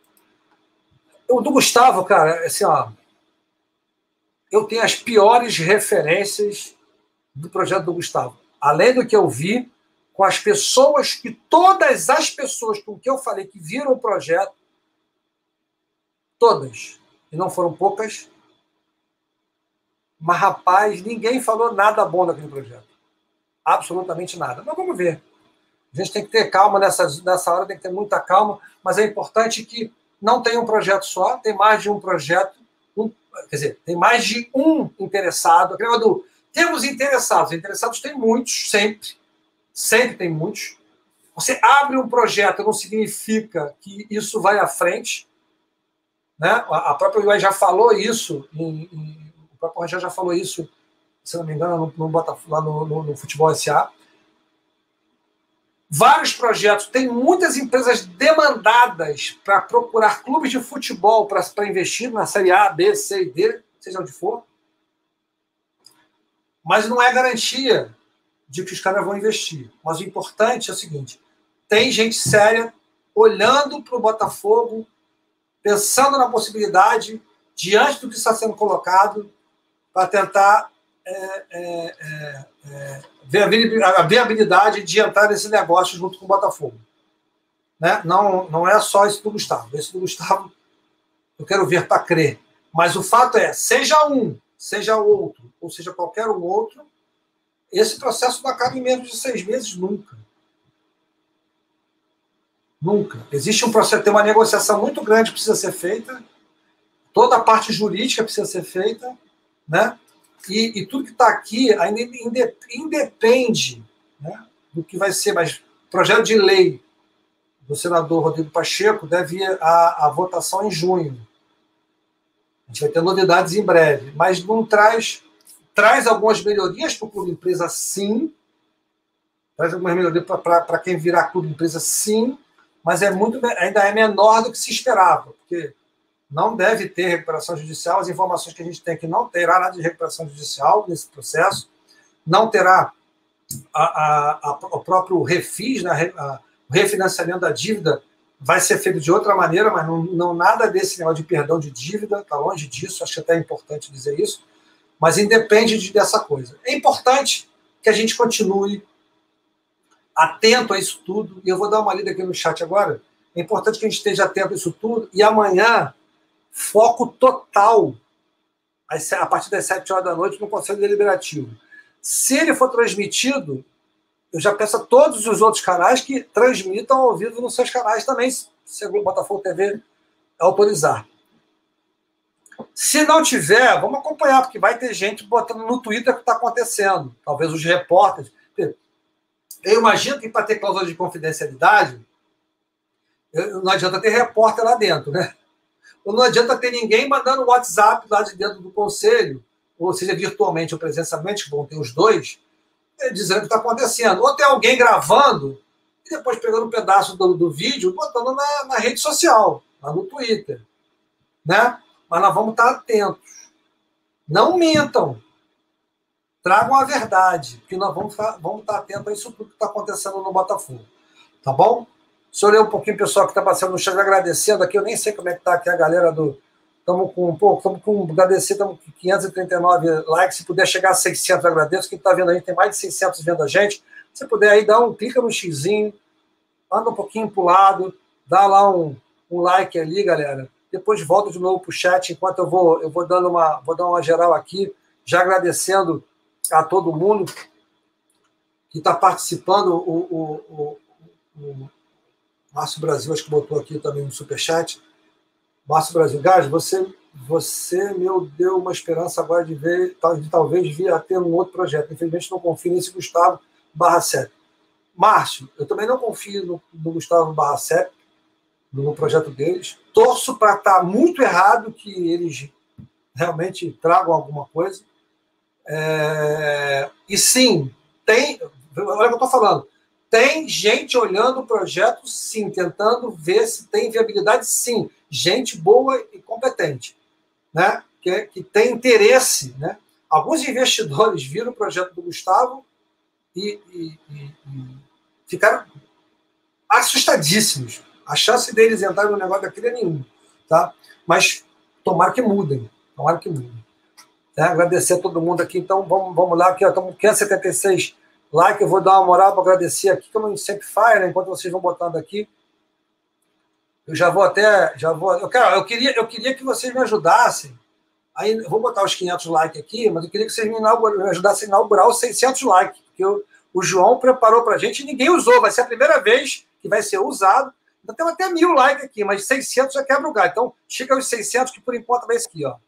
Speaker 1: O do Gustavo, cara, assim, ó, eu tenho as piores referências do projeto do Gustavo. Além do que eu vi, com as pessoas que, todas as pessoas com que eu falei que viram o projeto, todas, e não foram poucas, mas, rapaz, ninguém falou nada bom daquele projeto. Absolutamente nada. Mas vamos ver. A gente tem que ter calma nessa, nessa hora, tem que ter muita calma, mas é importante que não tenha um projeto só, tem mais de um projeto, um, quer dizer, tem mais de um interessado. Do, temos interessados, interessados tem muitos, sempre, sempre tem muitos. Você abre um projeto, não significa que isso vai à frente, né? A própria U I já falou isso, em, em, o próprio Rangel já falou isso, se não me engano, no, no, lá no, no, no Futebol S A. Vários projetos, tem muitas empresas demandadas para procurar clubes de futebol para investir na Série A, B, C e D, seja onde for, mas não é garantia de que os caras vão investir. Mas o importante é o seguinte, tem gente séria olhando para o Botafogo, pensando na possibilidade, diante do que está sendo colocado, para tentar é, é, é, é, ver a viabilidade de entrar nesse negócio junto com o Botafogo. né? Não, não é só esse do Gustavo. Esse do Gustavo eu quero ver para crer. Mas o fato é, seja um, seja outro, ou seja qualquer um outro, esse processo não acaba em menos de seis meses nunca. Nunca. Existe um processo, tem uma negociação muito grande que precisa ser feita, toda a parte jurídica precisa ser feita, né? E, e tudo que está aqui ainda independe, né, do que vai ser, mas o projeto de lei do senador Rodrigo Pacheco deve ir à, à votação em junho. A gente vai ter novidades em breve, mas não traz, traz algumas melhorias para o Clube Empresa, sim, traz algumas melhorias para quem virar Clube Empresa, sim, mas é muito, ainda é menor do que se esperava, porque não deve ter recuperação judicial. As informações que a gente tem é que não terá nada de recuperação judicial nesse processo, não terá a, a, a, o próprio refis, né, a, o refinanciamento da dívida vai ser feito de outra maneira, mas não, não nada desse negócio de perdão de dívida, está longe disso, acho que até é importante dizer isso, mas independe de, dessa coisa. É importante que a gente continue atento a isso tudo, e eu vou dar uma lida aqui no chat agora. É importante que a gente esteja atento a isso tudo, e amanhã, foco total, a partir das sete horas da noite, no Conselho Deliberativo. Se ele for transmitido, eu já peço a todos os outros canais que transmitam ao vivo nos seus canais também, se o Botafogo T V autorizar. Se não tiver, vamos acompanhar, porque vai ter gente botando no Twitter o que está acontecendo. Talvez os repórteres. Eu imagino que para ter cláusula de confidencialidade, não adianta ter repórter lá dentro, né? Ou não adianta ter ninguém mandando WhatsApp lá de dentro do conselho, ou seja, virtualmente ou presencialmente, que vão ter os dois, dizendo o que está acontecendo. Ou ter alguém gravando e depois pegando um pedaço do, do vídeo e botando na, na rede social, lá no Twitter. Né? Mas nós vamos estar atentos. Não mintam. Tragam a verdade, porque nós vamos, vamos estar atentos a isso tudo que está acontecendo no Botafogo. Tá bom? Se eu ler um pouquinho o pessoal que está passando no chat, agradecendo aqui, eu nem sei como é que está aqui a galera do... Estamos com um pouco, estamos com, agradecer, estamos com quinhentos e trinta e nove likes, se puder chegar a seiscentos, agradeço. Quem está vendo aí, tem mais de seiscentos vendo a gente. Se puder aí, dá um, clica no xizinho, anda um pouquinho para o lado, dá lá um, um like ali, galera. Depois volta de novo para o chat, enquanto eu vou, eu vou dando uma, vou dar uma geral aqui, já agradecendo a todo mundo que está participando. O, o, o, o Márcio Brasil, acho que botou aqui também no superchat. Márcio Brasil, Gás, você, você me deu uma esperança agora de ver, de talvez vir a ter um outro projeto. Infelizmente não confio nesse Gustavo Barracep. Márcio, eu também não confio no, no Gustavo Barracep, no projeto deles. Torço para estar muito errado, que eles realmente tragam alguma coisa. É, e sim, tem, olha o que eu estou falando, tem gente olhando o projeto, sim, tentando ver se tem viabilidade, sim, gente boa e competente, né? que, que tem interesse. Né? Alguns investidores viram o projeto do Gustavo e, e, e, e ficaram assustadíssimos. A chance deles entrarem no negócio daquele é nenhuma. Tá? Mas tomara que mudem, tomara que mudem. É, agradecer a todo mundo aqui, então vamos, vamos lá, aqui, ó, estamos com quinhentos e setenta e seis likes, eu vou dar uma moral para agradecer aqui, como a gente sempre faz, né, enquanto vocês vão botando aqui. Eu já vou até, já vou, eu, quero, eu, queria, eu queria que vocês me ajudassem, aí eu vou botar os quinhentos likes aqui, mas eu queria que vocês me, me ajudassem a inaugurar os seiscentos likes, porque eu, o João preparou para a gente e ninguém usou, vai ser a primeira vez que vai ser usado, então temos até mil likes aqui, mas seiscentos já quebra o galho, então chega aos seiscentos, que por enquanto vai esse aqui, ó.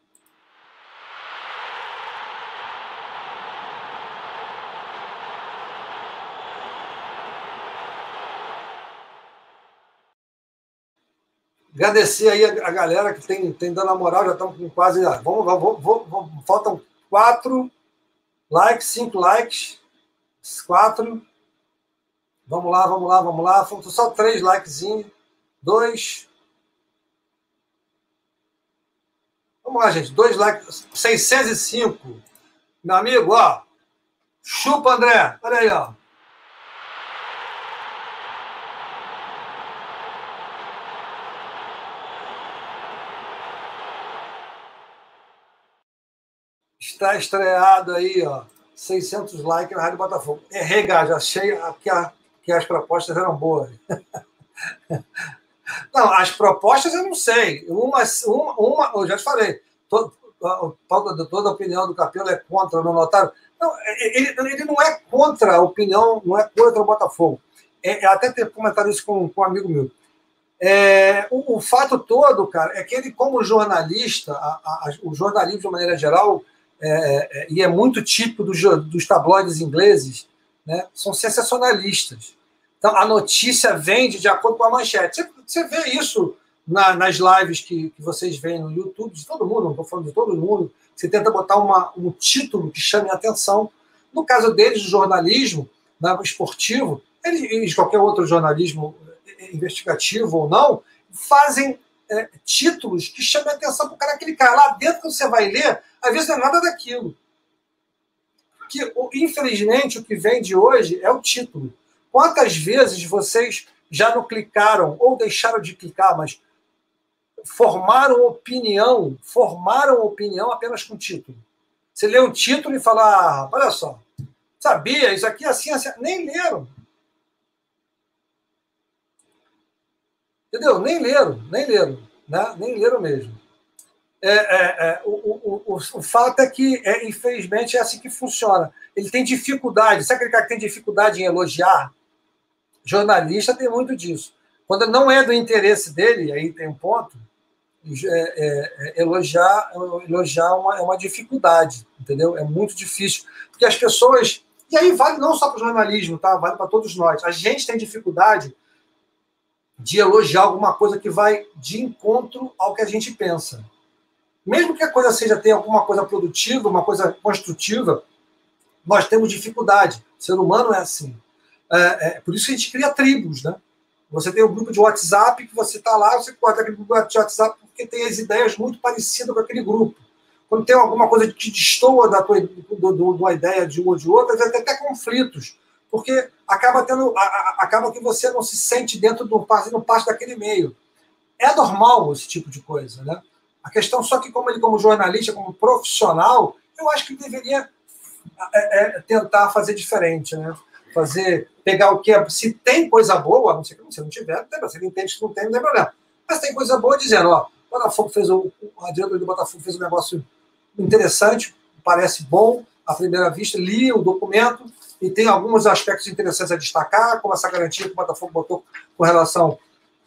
Speaker 1: Agradecer aí a, a galera que tem, tem dando a moral, já estamos com quase. Vamos, vamos, vamos, vamos, faltam quatro likes, cinco likes, quatro. Vamos lá, vamos lá, vamos lá. Faltam só três likezinhos. Dois. Vamos lá, gente. Dois likes. seiscentos e cinco. Meu amigo, ó. Chupa, André. Olha aí, ó. Está estreado aí, ó, seiscentos likes na Rádio Botafogo. Errei, já achei que, a, que as propostas eram boas. Não, as propostas eu não sei. Uma, uma, uma eu já te falei, todo, toda, toda a opinião do Capello é contra o não notável. Não, ele, ele não é contra a opinião, não é contra o Botafogo. É, é até ter comentado isso com, com um amigo meu. É, o, o fato todo, cara, é que ele, como jornalista, a, a, o jornalismo de uma maneira geral, é, é, e é muito típico dos, dos tabloides ingleses, né, são sensacionalistas. Então, a notícia vende de acordo com a manchete. Você, você vê isso na, nas lives que, que vocês veem no YouTube, de todo mundo, não estou falando de todo mundo, você tenta botar uma, um título que chame a atenção. No caso deles, do jornalismo, né, esportivo, eles, qualquer outro jornalismo investigativo ou não, fazem é, títulos que chamem a atenção para o cara clicar. Lá dentro que você vai ler, às vezes não é nada daquilo. Porque, infelizmente, o que vende hoje é o título. Quantas vezes vocês já não clicaram, ou deixaram de clicar, mas formaram opinião, formaram opinião apenas com título? Você lê um título e fala, ah, olha só, sabia, isso aqui é assim, assim, nem leram. Entendeu? Nem leram, nem leram, né? Nem leram mesmo. É, é, é, o, o, o, o fato é que, é, infelizmente, é assim que funciona. Ele tem dificuldade, sabe aquele cara que tem dificuldade em elogiar? Jornalista tem muito disso. Quando não é do interesse dele, aí tem um ponto, é, é, é, elogiar, elogiar uma, é uma dificuldade, entendeu? É muito difícil. Porque as pessoas... E aí vale não só para o jornalismo, tá? Vale para todos nós. A gente tem dificuldade de elogiar alguma coisa que vai de encontro ao que a gente pensa. Mesmo que a coisa seja ter alguma coisa produtiva, uma coisa construtiva, nós temos dificuldade. O ser humano é assim. É, é, por isso que a gente cria tribos, né? Você tem um grupo de WhatsApp que você está lá, você corta aquele grupo de WhatsApp porque tem as ideias muito parecidas com aquele grupo. Quando tem alguma coisa que destoa da tua do, do, da ideia de um ou de outro, vai ter até conflitos, porque acaba, tendo, a, a, acaba que você não se sente dentro do fazendo parte daquele meio. É normal esse tipo de coisa, né? A questão só que, como ele, como jornalista, como profissional, eu acho que ele deveria é, é, tentar fazer diferente, né? Fazer, pegar o que é. Se tem coisa boa, não sei se não tiver, não tem, se ele entende que não tem, não tem problema. Mas tem coisa boa dizendo, ó, o Botafogo fez o, a diretora do Botafogo fez um negócio interessante, parece bom, à primeira vista, li o documento e tem alguns aspectos interessantes a destacar, como essa garantia que o Botafogo botou com relação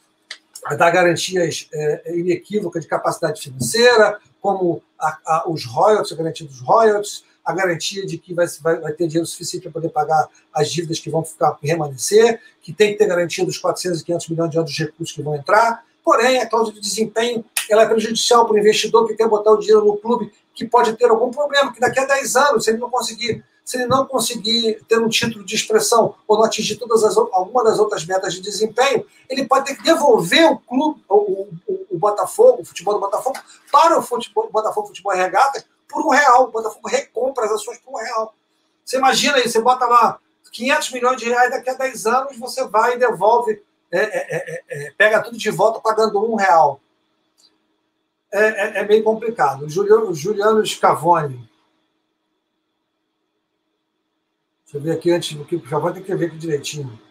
Speaker 1: a dar garantias é, inequívocas de capacidade financeira, como a, a, os royalties, a garantia dos royalties, a garantia de que vai, vai, vai ter dinheiro suficiente para poder pagar as dívidas que vão ficar permanecer, que tem que ter garantia dos quatrocentos e quinhentos milhões de anos de recursos que vão entrar. Porém, a cláusula de desempenho ela é prejudicial para o investidor que quer botar o dinheiro no clube, que pode ter algum problema, que daqui a dez anos, se ele não conseguir, se ele não conseguir ter um título de expressão ou não atingir todas as, alguma das outras metas de desempenho, ele pode ter que devolver o clube, o, o, o Botafogo, o futebol do Botafogo, para o futebol, o Botafogo Futebol e Regata por um real. O Botafogo recompra as ações por um real. Você imagina aí, você bota lá quinhentos milhões de reais, daqui a dez anos você vai e devolve, é, é, é, pega tudo de volta pagando um real. É, é, é meio complicado. O Juliano, o Juliano Scavone. Deixa eu ver aqui antes do que. Já vou ter que ver aqui direitinho.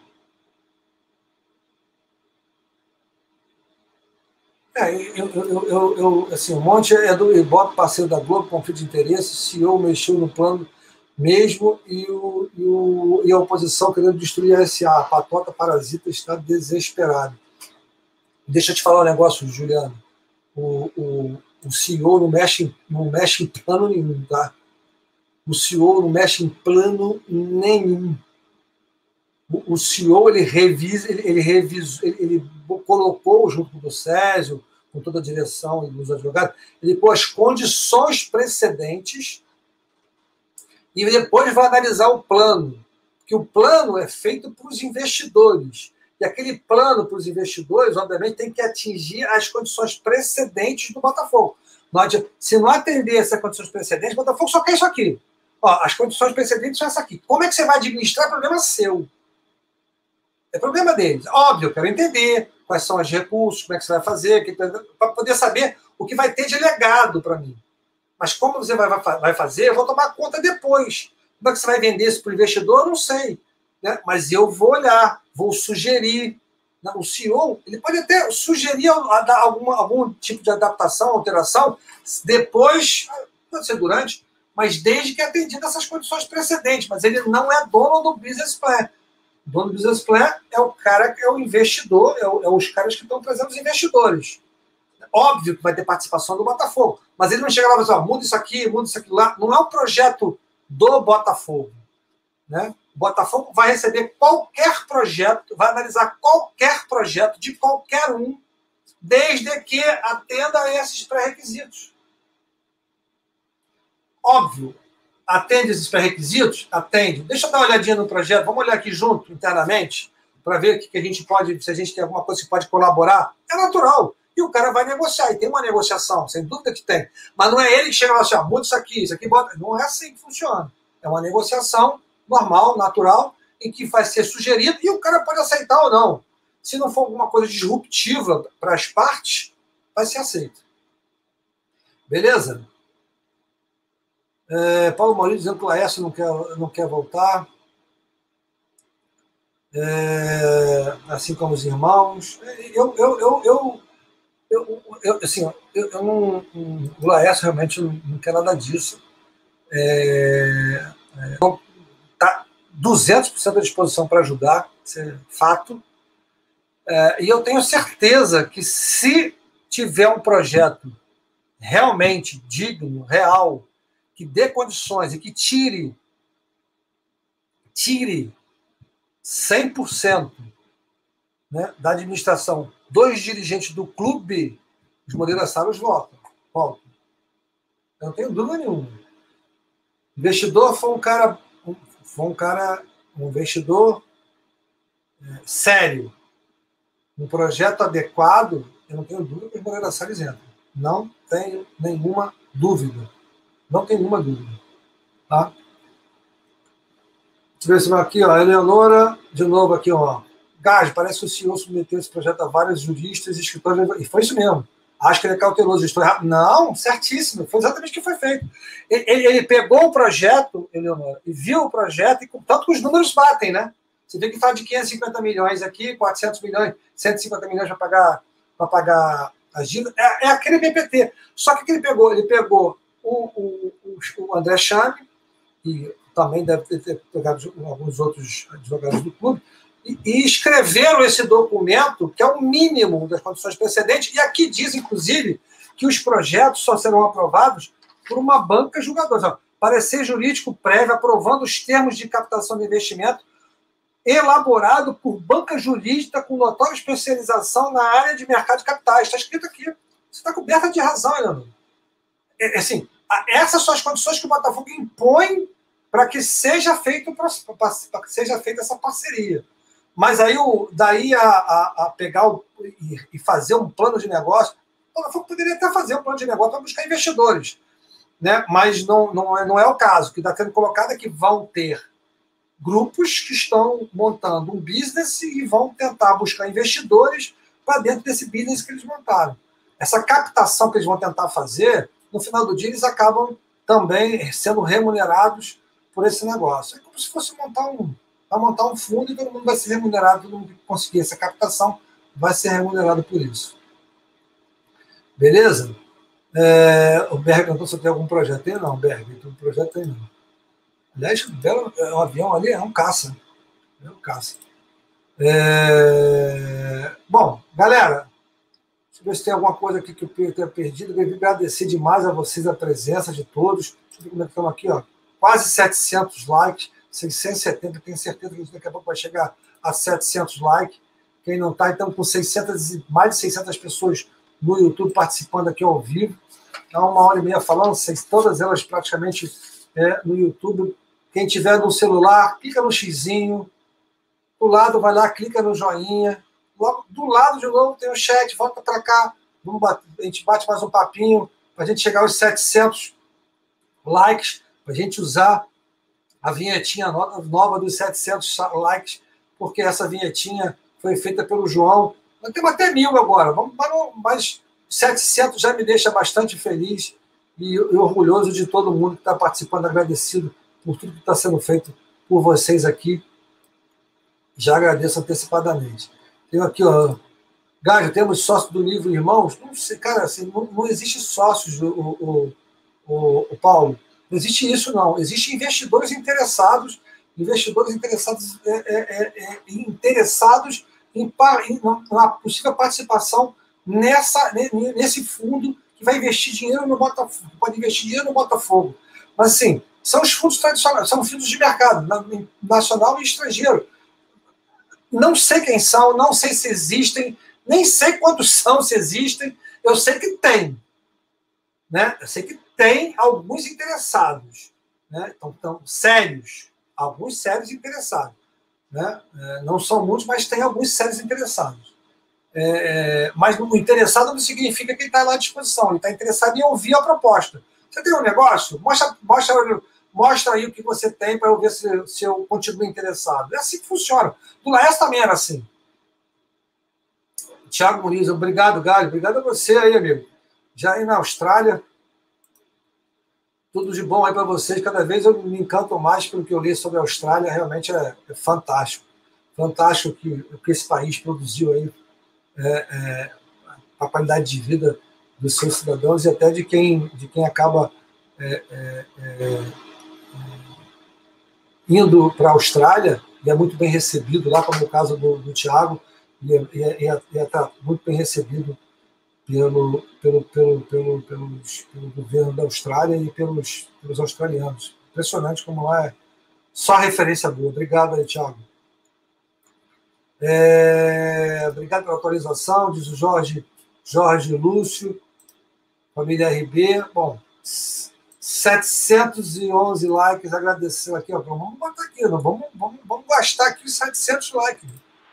Speaker 1: É, eu, eu, eu, eu, assim, um monte é do Ibope, parceiro da Globo, conflito de interesse, C E O mexeu no plano mesmo e, o, e, o, e a oposição querendo destruir a S A. A patota parasita está desesperado. Deixa eu te falar um negócio, Juliano. O, o, o C E O não mexe, não mexe em plano nenhum, tá? O C E O não mexe em plano nenhum. O, o C E O ele revisa, ele, ele, revisa, ele, ele colocou junto com o Césio, com toda a direção e os advogados, ele pôs as condições precedentes e depois vai analisar o plano, que o plano é feito para os investidores. E aquele plano para os investidores, obviamente, tem que atingir as condições precedentes do Botafogo. Não adianta, se não atender essas condições precedentes, o Botafogo só quer isso aqui. Ó, as condições precedentes são essas aqui. Como é que você vai administrar? É problema seu. É problema deles. Óbvio, eu quero entender quais são os recursos, como é que você vai fazer, para poder saber o que vai ter de legado para mim. Mas como você vai, vai fazer, eu vou tomar conta depois. Como é que você vai vender isso para o investidor? Eu não sei. Né? Mas eu vou olhar, vou sugerir. O C E O ele pode até sugerir alguma, algum tipo de adaptação, alteração, depois, pode ser durante, mas desde que atendido essas condições precedentes. Mas ele não é dono do business plan. O dono do business plan é o cara que é o investidor, é, o, é os caras que estão trazendo os investidores. Óbvio que vai ter participação do Botafogo, mas ele não chega lá e fala assim, muda isso aqui, muda isso aqui lá. Não é um projeto do Botafogo. Né? O Botafogo vai receber qualquer projeto, vai analisar qualquer projeto de qualquer um, desde que atenda a esses pré-requisitos. Óbvio, atende esses pré-requisitos? Atende. Deixa eu dar uma olhadinha no projeto, vamos olhar aqui junto, internamente, para ver o que a gente pode, se a gente tem alguma coisa que pode colaborar. É natural. E o cara vai negociar, e tem uma negociação, sem dúvida que tem. Mas não é ele que chega lá assim, ó, muda isso aqui, isso aqui, bota. Não é assim que funciona. É uma negociação normal, natural, em que vai ser sugerido e o cara pode aceitar ou não. Se não for alguma coisa disruptiva para as partes, vai ser aceito. Beleza? É, Paulo Maurício dizendo que o Laércio não quer, não quer voltar. É, assim como os irmãos. Eu, eu, eu, eu, eu, eu assim, eu, eu não, o Laércio realmente não, não quer nada disso. É, é, está duzentos por cento à disposição para ajudar, isso é fato. É, e eu tenho certeza que se tiver um projeto realmente digno, real, que dê condições e que tire, tire cem por cento, né, da administração dos dirigentes do clube, os moderados votam. votam. Eu não tenho dúvida nenhuma. O investidor foi um cara... Foi um cara, um investidor é, sério, um projeto adequado, eu não tenho dúvida que os Moreira Salles entram. Não tenho nenhuma dúvida. Não tenho nenhuma dúvida. Tá? Deixa eu ver se vai aqui, ó. A Eleonora, de novo aqui, ó. Gás, parece que o C E O submeteu esse projeto a vários juristas e escritores. E foi isso mesmo. Acho que ele é cauteloso. Estou errado. Não, certíssimo. Foi exatamente o que foi feito. Ele, ele, ele pegou o projeto, Eleonora, e viu o projeto, e tanto que os números batem, né? Você vê que fala de quinhentos e cinquenta milhões aqui, quatrocentos milhões, cento e cinquenta milhões para pagar, para pagar as dívidas. É, é aquele B P T. Só que, que ele pegou? Ele pegou o, o, o André Chame, e também deve ter pegado alguns outros advogados do clube, e escreveram esse documento, que é o mínimo das condições precedentes, e aqui diz, inclusive, que os projetos só serão aprovados por uma banca julgadora. Parecer jurídico prévio aprovando os termos de captação de investimento elaborado por banca jurídica com notória especialização na área de mercado de capitais. Está escrito aqui. Você está coberta de razão, Leandro. É, assim, essas são as condições que o Botafogo impõe para que seja feito, para que seja feita essa parceria. Mas aí, daí a, a, a pegar o, e, e fazer um plano de negócio, o Botafogo poderia até fazer um plano de negócio para buscar investidores, né? Mas não, não, é, não é o caso. O que está sendo colocado é que vão ter grupos que estão montando um business e vão tentar buscar investidores para dentro desse business que eles montaram. Essa captação que eles vão tentar fazer, no final do dia, eles acabam também sendo remunerados por esse negócio. É como se fosse montar um... Vai montar um fundo e todo mundo vai ser remunerado, todo mundo que conseguir essa captação vai ser remunerado por isso. Beleza? É, o Berg perguntou se tem algum projeto. Tem não, Berg. Tem um projeto tem não. Aliás, o um avião ali é um caça. É um caça. É, bom, galera, deixa eu ver se tem alguma coisa aqui que eu tenha perdido. Eu queria agradecer demais a vocês a presença de todos. Deixa eu ver como é que estamos aqui, ó. Quase setecentos likes. seiscentos e setenta, tenho certeza que daqui a pouco vai chegar a setecentos likes. Quem não está, então, com seiscentas, mais de seiscentas pessoas no YouTube participando aqui ao vivo. Há uma hora e meia falando, todas elas praticamente é, no YouTube. Quem tiver no celular, clica no xizinho. Do lado, vai lá, clica no joinha. Logo, do lado, de novo, tem o chat. Volta para cá. Vamos bater, a gente bate mais um papinho para a gente chegar aos setecentos likes, para a gente usar a vinhetinha nova dos setecentos likes, porque essa vinhetinha foi feita pelo João. Nós temos até mil agora, mas setecentos já me deixa bastante feliz e, e orgulhoso de todo mundo que está participando, agradecido por tudo que está sendo feito por vocês aqui. Já agradeço antecipadamente. Tem aqui, ó. Gajo, temos sócio do livro Irmãos? Não sei, cara, assim, não, não existe sócios, o, o, o, o Paulo. Não existe isso, não. Existem investidores interessados, investidores interessados, é, é, é, interessados em, em uma possível participação nessa, nesse fundo que vai investir dinheiro no Botafogo, pode investir dinheiro no Botafogo. Mas, assim, são os fundos tradicionais, são fundos de mercado, nacional e estrangeiro. Não sei quem são, não sei se existem, nem sei quantos são, se existem. Eu sei que tem. Né? Eu sei que tem alguns interessados. Né? Então, então, sérios. Alguns sérios interessados. Né? É, não são muitos, mas tem alguns sérios interessados. É, mas o interessado não significa que ele está lá à disposição. Ele está interessado em ouvir a proposta. Você tem um negócio? Mostra, mostra, mostra aí o que você tem para eu ver se, se eu continuo interessado. É assim que funciona. Do Laércio também era assim. Tiago Muniz, obrigado, Galho. Obrigado a você aí, amigo. Já aí na Austrália. Tudo de bom aí para vocês. Cada vez eu me encanto mais pelo que eu li sobre a Austrália. Realmente é, é fantástico. Fantástico o que, o que esse país produziu aí. É, é, a qualidade de vida dos seus cidadãos e até de quem, de quem acaba é, é, é, indo para a Austrália e é muito bem recebido lá, como é o caso do, do Tiago, e é, é, é, tá muito bem recebido pelo, pelo, pelo, pelo, pelos, pelo governo da Austrália e pelos, pelos australianos. Impressionante como é só referência boa. Obrigado aí, Tiago. É, obrigado pela atualização, diz o Jorge, Jorge Lúcio, família R B. Bom, setecentos e onze likes, agradeceu aqui. Ó, vamos botar aqui, não, vamos, vamos, vamos gastar aqui os setecentos likes.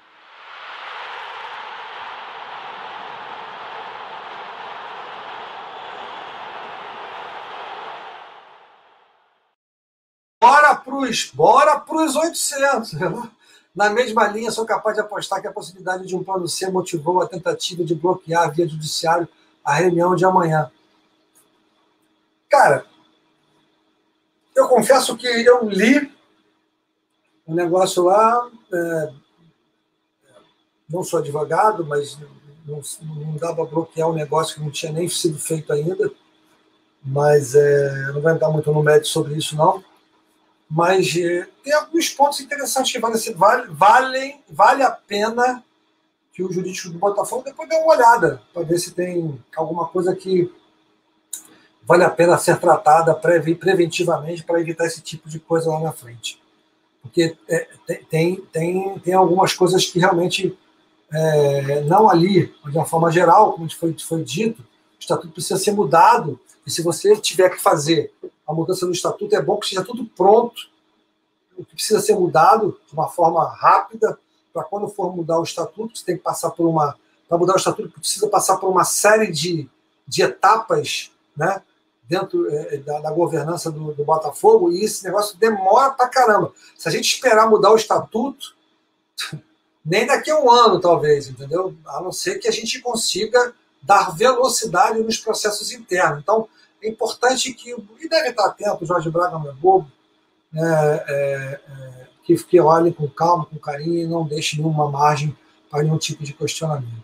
Speaker 1: Bora pros, bora pros oitocentos. Na mesma linha, sou capaz de apostar que a possibilidade de um plano C motivou a tentativa de bloquear via judiciário a reunião de amanhã. Cara, eu confesso que eu li o negócio lá, é, não sou advogado, mas não, não dava para bloquear um negócio que não tinha nem sido feito ainda, mas é, não vou entrar muito no mérito sobre isso, não. Mas é, tem alguns pontos interessantes que vale, vale, vale, vale a pena que o jurídico do Botafogo depois dê uma olhada, para ver se tem alguma coisa que vale a pena ser tratada preventivamente para evitar esse tipo de coisa lá na frente. Porque é, tem, tem, tem algumas coisas que realmente, é, não ali, de uma forma geral, como foi, foi dito, o estatuto precisa ser mudado, e se você tiver que fazer a mudança do estatuto, é bom que seja tudo pronto, o que precisa ser mudado de uma forma rápida, para quando for mudar o estatuto, você tem que passar por uma... Para mudar o estatuto, precisa passar por uma série de, de etapas, né, dentro é, da, da governança do, do Botafogo, e esse negócio demora pra caramba. Se a gente esperar mudar o estatuto, nem daqui a um ano, talvez, entendeu? A não ser que a gente consiga dar velocidade nos processos internos. Então, é importante que... E deve estar atento, o Jorge Braga não é bobo, é, é, é, que, que olhem com calma, com carinho, e não deixem nenhuma margem para nenhum tipo de questionamento.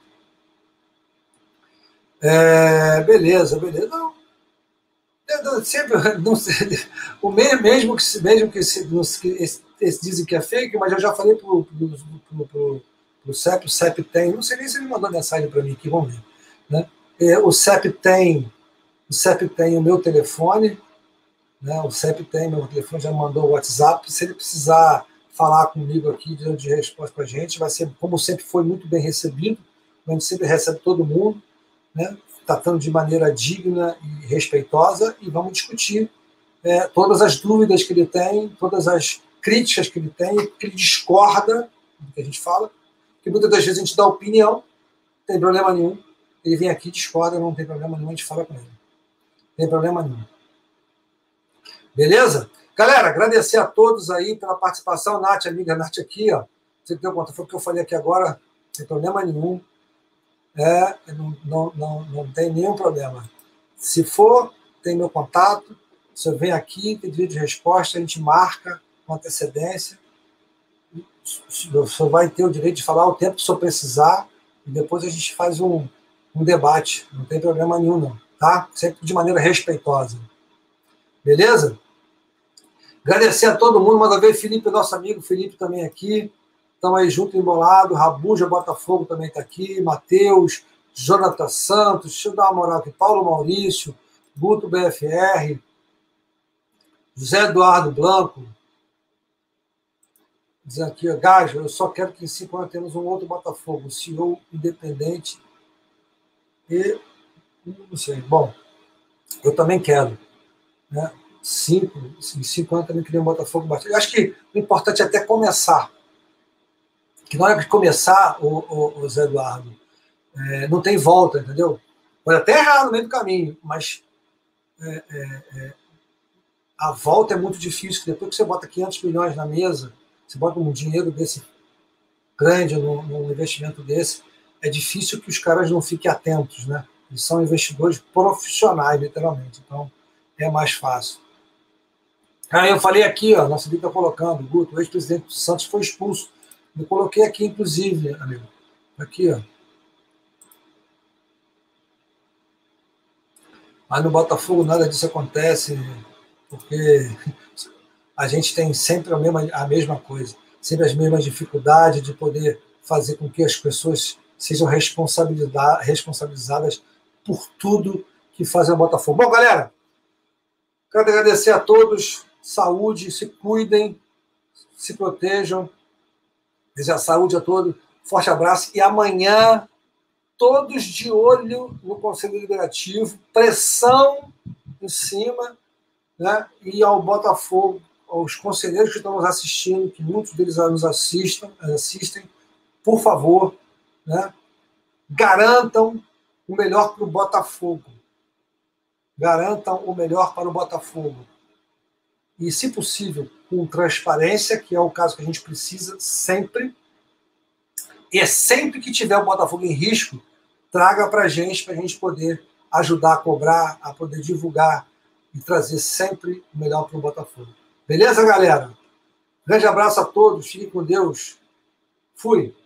Speaker 1: É, beleza, beleza. Não. Eu sempre, não sei, o mesmo, mesmo que, mesmo que, se, que esse, esse dizem que é fake, mas eu já falei para o C E P, o C E P tem, não sei nem se ele mandou mensagem para mim aqui, vamos ver. Né? É, o C E P tem, o C E P tem o meu telefone, né? O C E P tem meu telefone, já mandou o WhatsApp, se ele precisar falar comigo aqui de, de resposta com a gente, vai ser, como sempre foi, muito bem recebido, a gente sempre recebe todo mundo, né? Tratando de maneira digna e respeitosa, e vamos discutir é, todas as dúvidas que ele tem, todas as críticas que ele tem, que ele discorda do que a gente fala, que muitas das vezes a gente dá opinião, não tem problema nenhum, ele vem aqui, discorda, não tem problema nenhum, a gente fala com ele. Não tem problema nenhum. Beleza? Galera, agradecer a todos aí pela participação, Nath, amiga Nath aqui, ó. Você deu conta, foi o que eu falei aqui agora, não tem problema nenhum. É, não, não, não, não tem nenhum problema. Se for, tem meu contato. Se eu venho aqui, tem direito de resposta, a gente marca com antecedência. o senhor vai ter o direito de falar o tempo que o senhor precisar e depois a gente faz um, um debate. Não tem problema nenhum, não. Tá? Sempre de maneira respeitosa. Beleza? Agradecer a todo mundo. Manda ver Felipe, nosso amigo Felipe também aqui. Estamos aí junto, embolado. Rabuja Botafogo também está aqui. Matheus, Jonathan Santos. Deixa eu dar uma moral aqui. Paulo Maurício, Guto B F R, José Eduardo Blanco. Dizendo aqui, ó, Gajo, eu só quero que em cinco anos temos um outro Botafogo, C E O independente e não sei. Bom, eu também quero, né? Cinco, em cinco anos também queria um Botafogo bastante. Eu acho que o importante é até começar. Que na hora de começar, o, o, o Zé Eduardo, é, não tem volta, entendeu? Pode até errar no meio do caminho, mas é, é, é, a volta é muito difícil. Depois que você bota quinhentos milhões na mesa, você bota um dinheiro desse grande num, num investimento desse, é difícil que os caras não fiquem atentos, né? Eles são investidores profissionais, literalmente. Então, é mais fácil. Aí eu falei aqui, ó, nosso vídeo está colocando, Guto, o ex-presidente do Santos foi expulso. Eu coloquei aqui, inclusive, amigo. Aqui, ó. Mas no Botafogo nada disso acontece, porque a gente tem sempre a mesma, a mesma coisa, sempre as mesmas dificuldades de poder fazer com que as pessoas sejam responsabilizadas por tudo que fazem o Botafogo. Bom, galera, quero agradecer a todos, saúde, se cuidem, se protejam, desejar saúde a todos, forte abraço, e amanhã, todos de olho no Conselho Deliberativo, pressão em cima, né, e ao Botafogo, aos conselheiros que estão nos assistindo, que muitos deles nos assistam, assistem, por favor, né, garantam o melhor para o Botafogo. Garantam o melhor para o Botafogo. E, se possível, com transparência, que é o caso que a gente precisa sempre. E sempre que tiver o Botafogo em risco, traga para a gente, para a gente poder ajudar a cobrar, a poder divulgar e trazer sempre o melhor para o Botafogo. Beleza, galera? Grande abraço a todos, fiquem com Deus. Fui.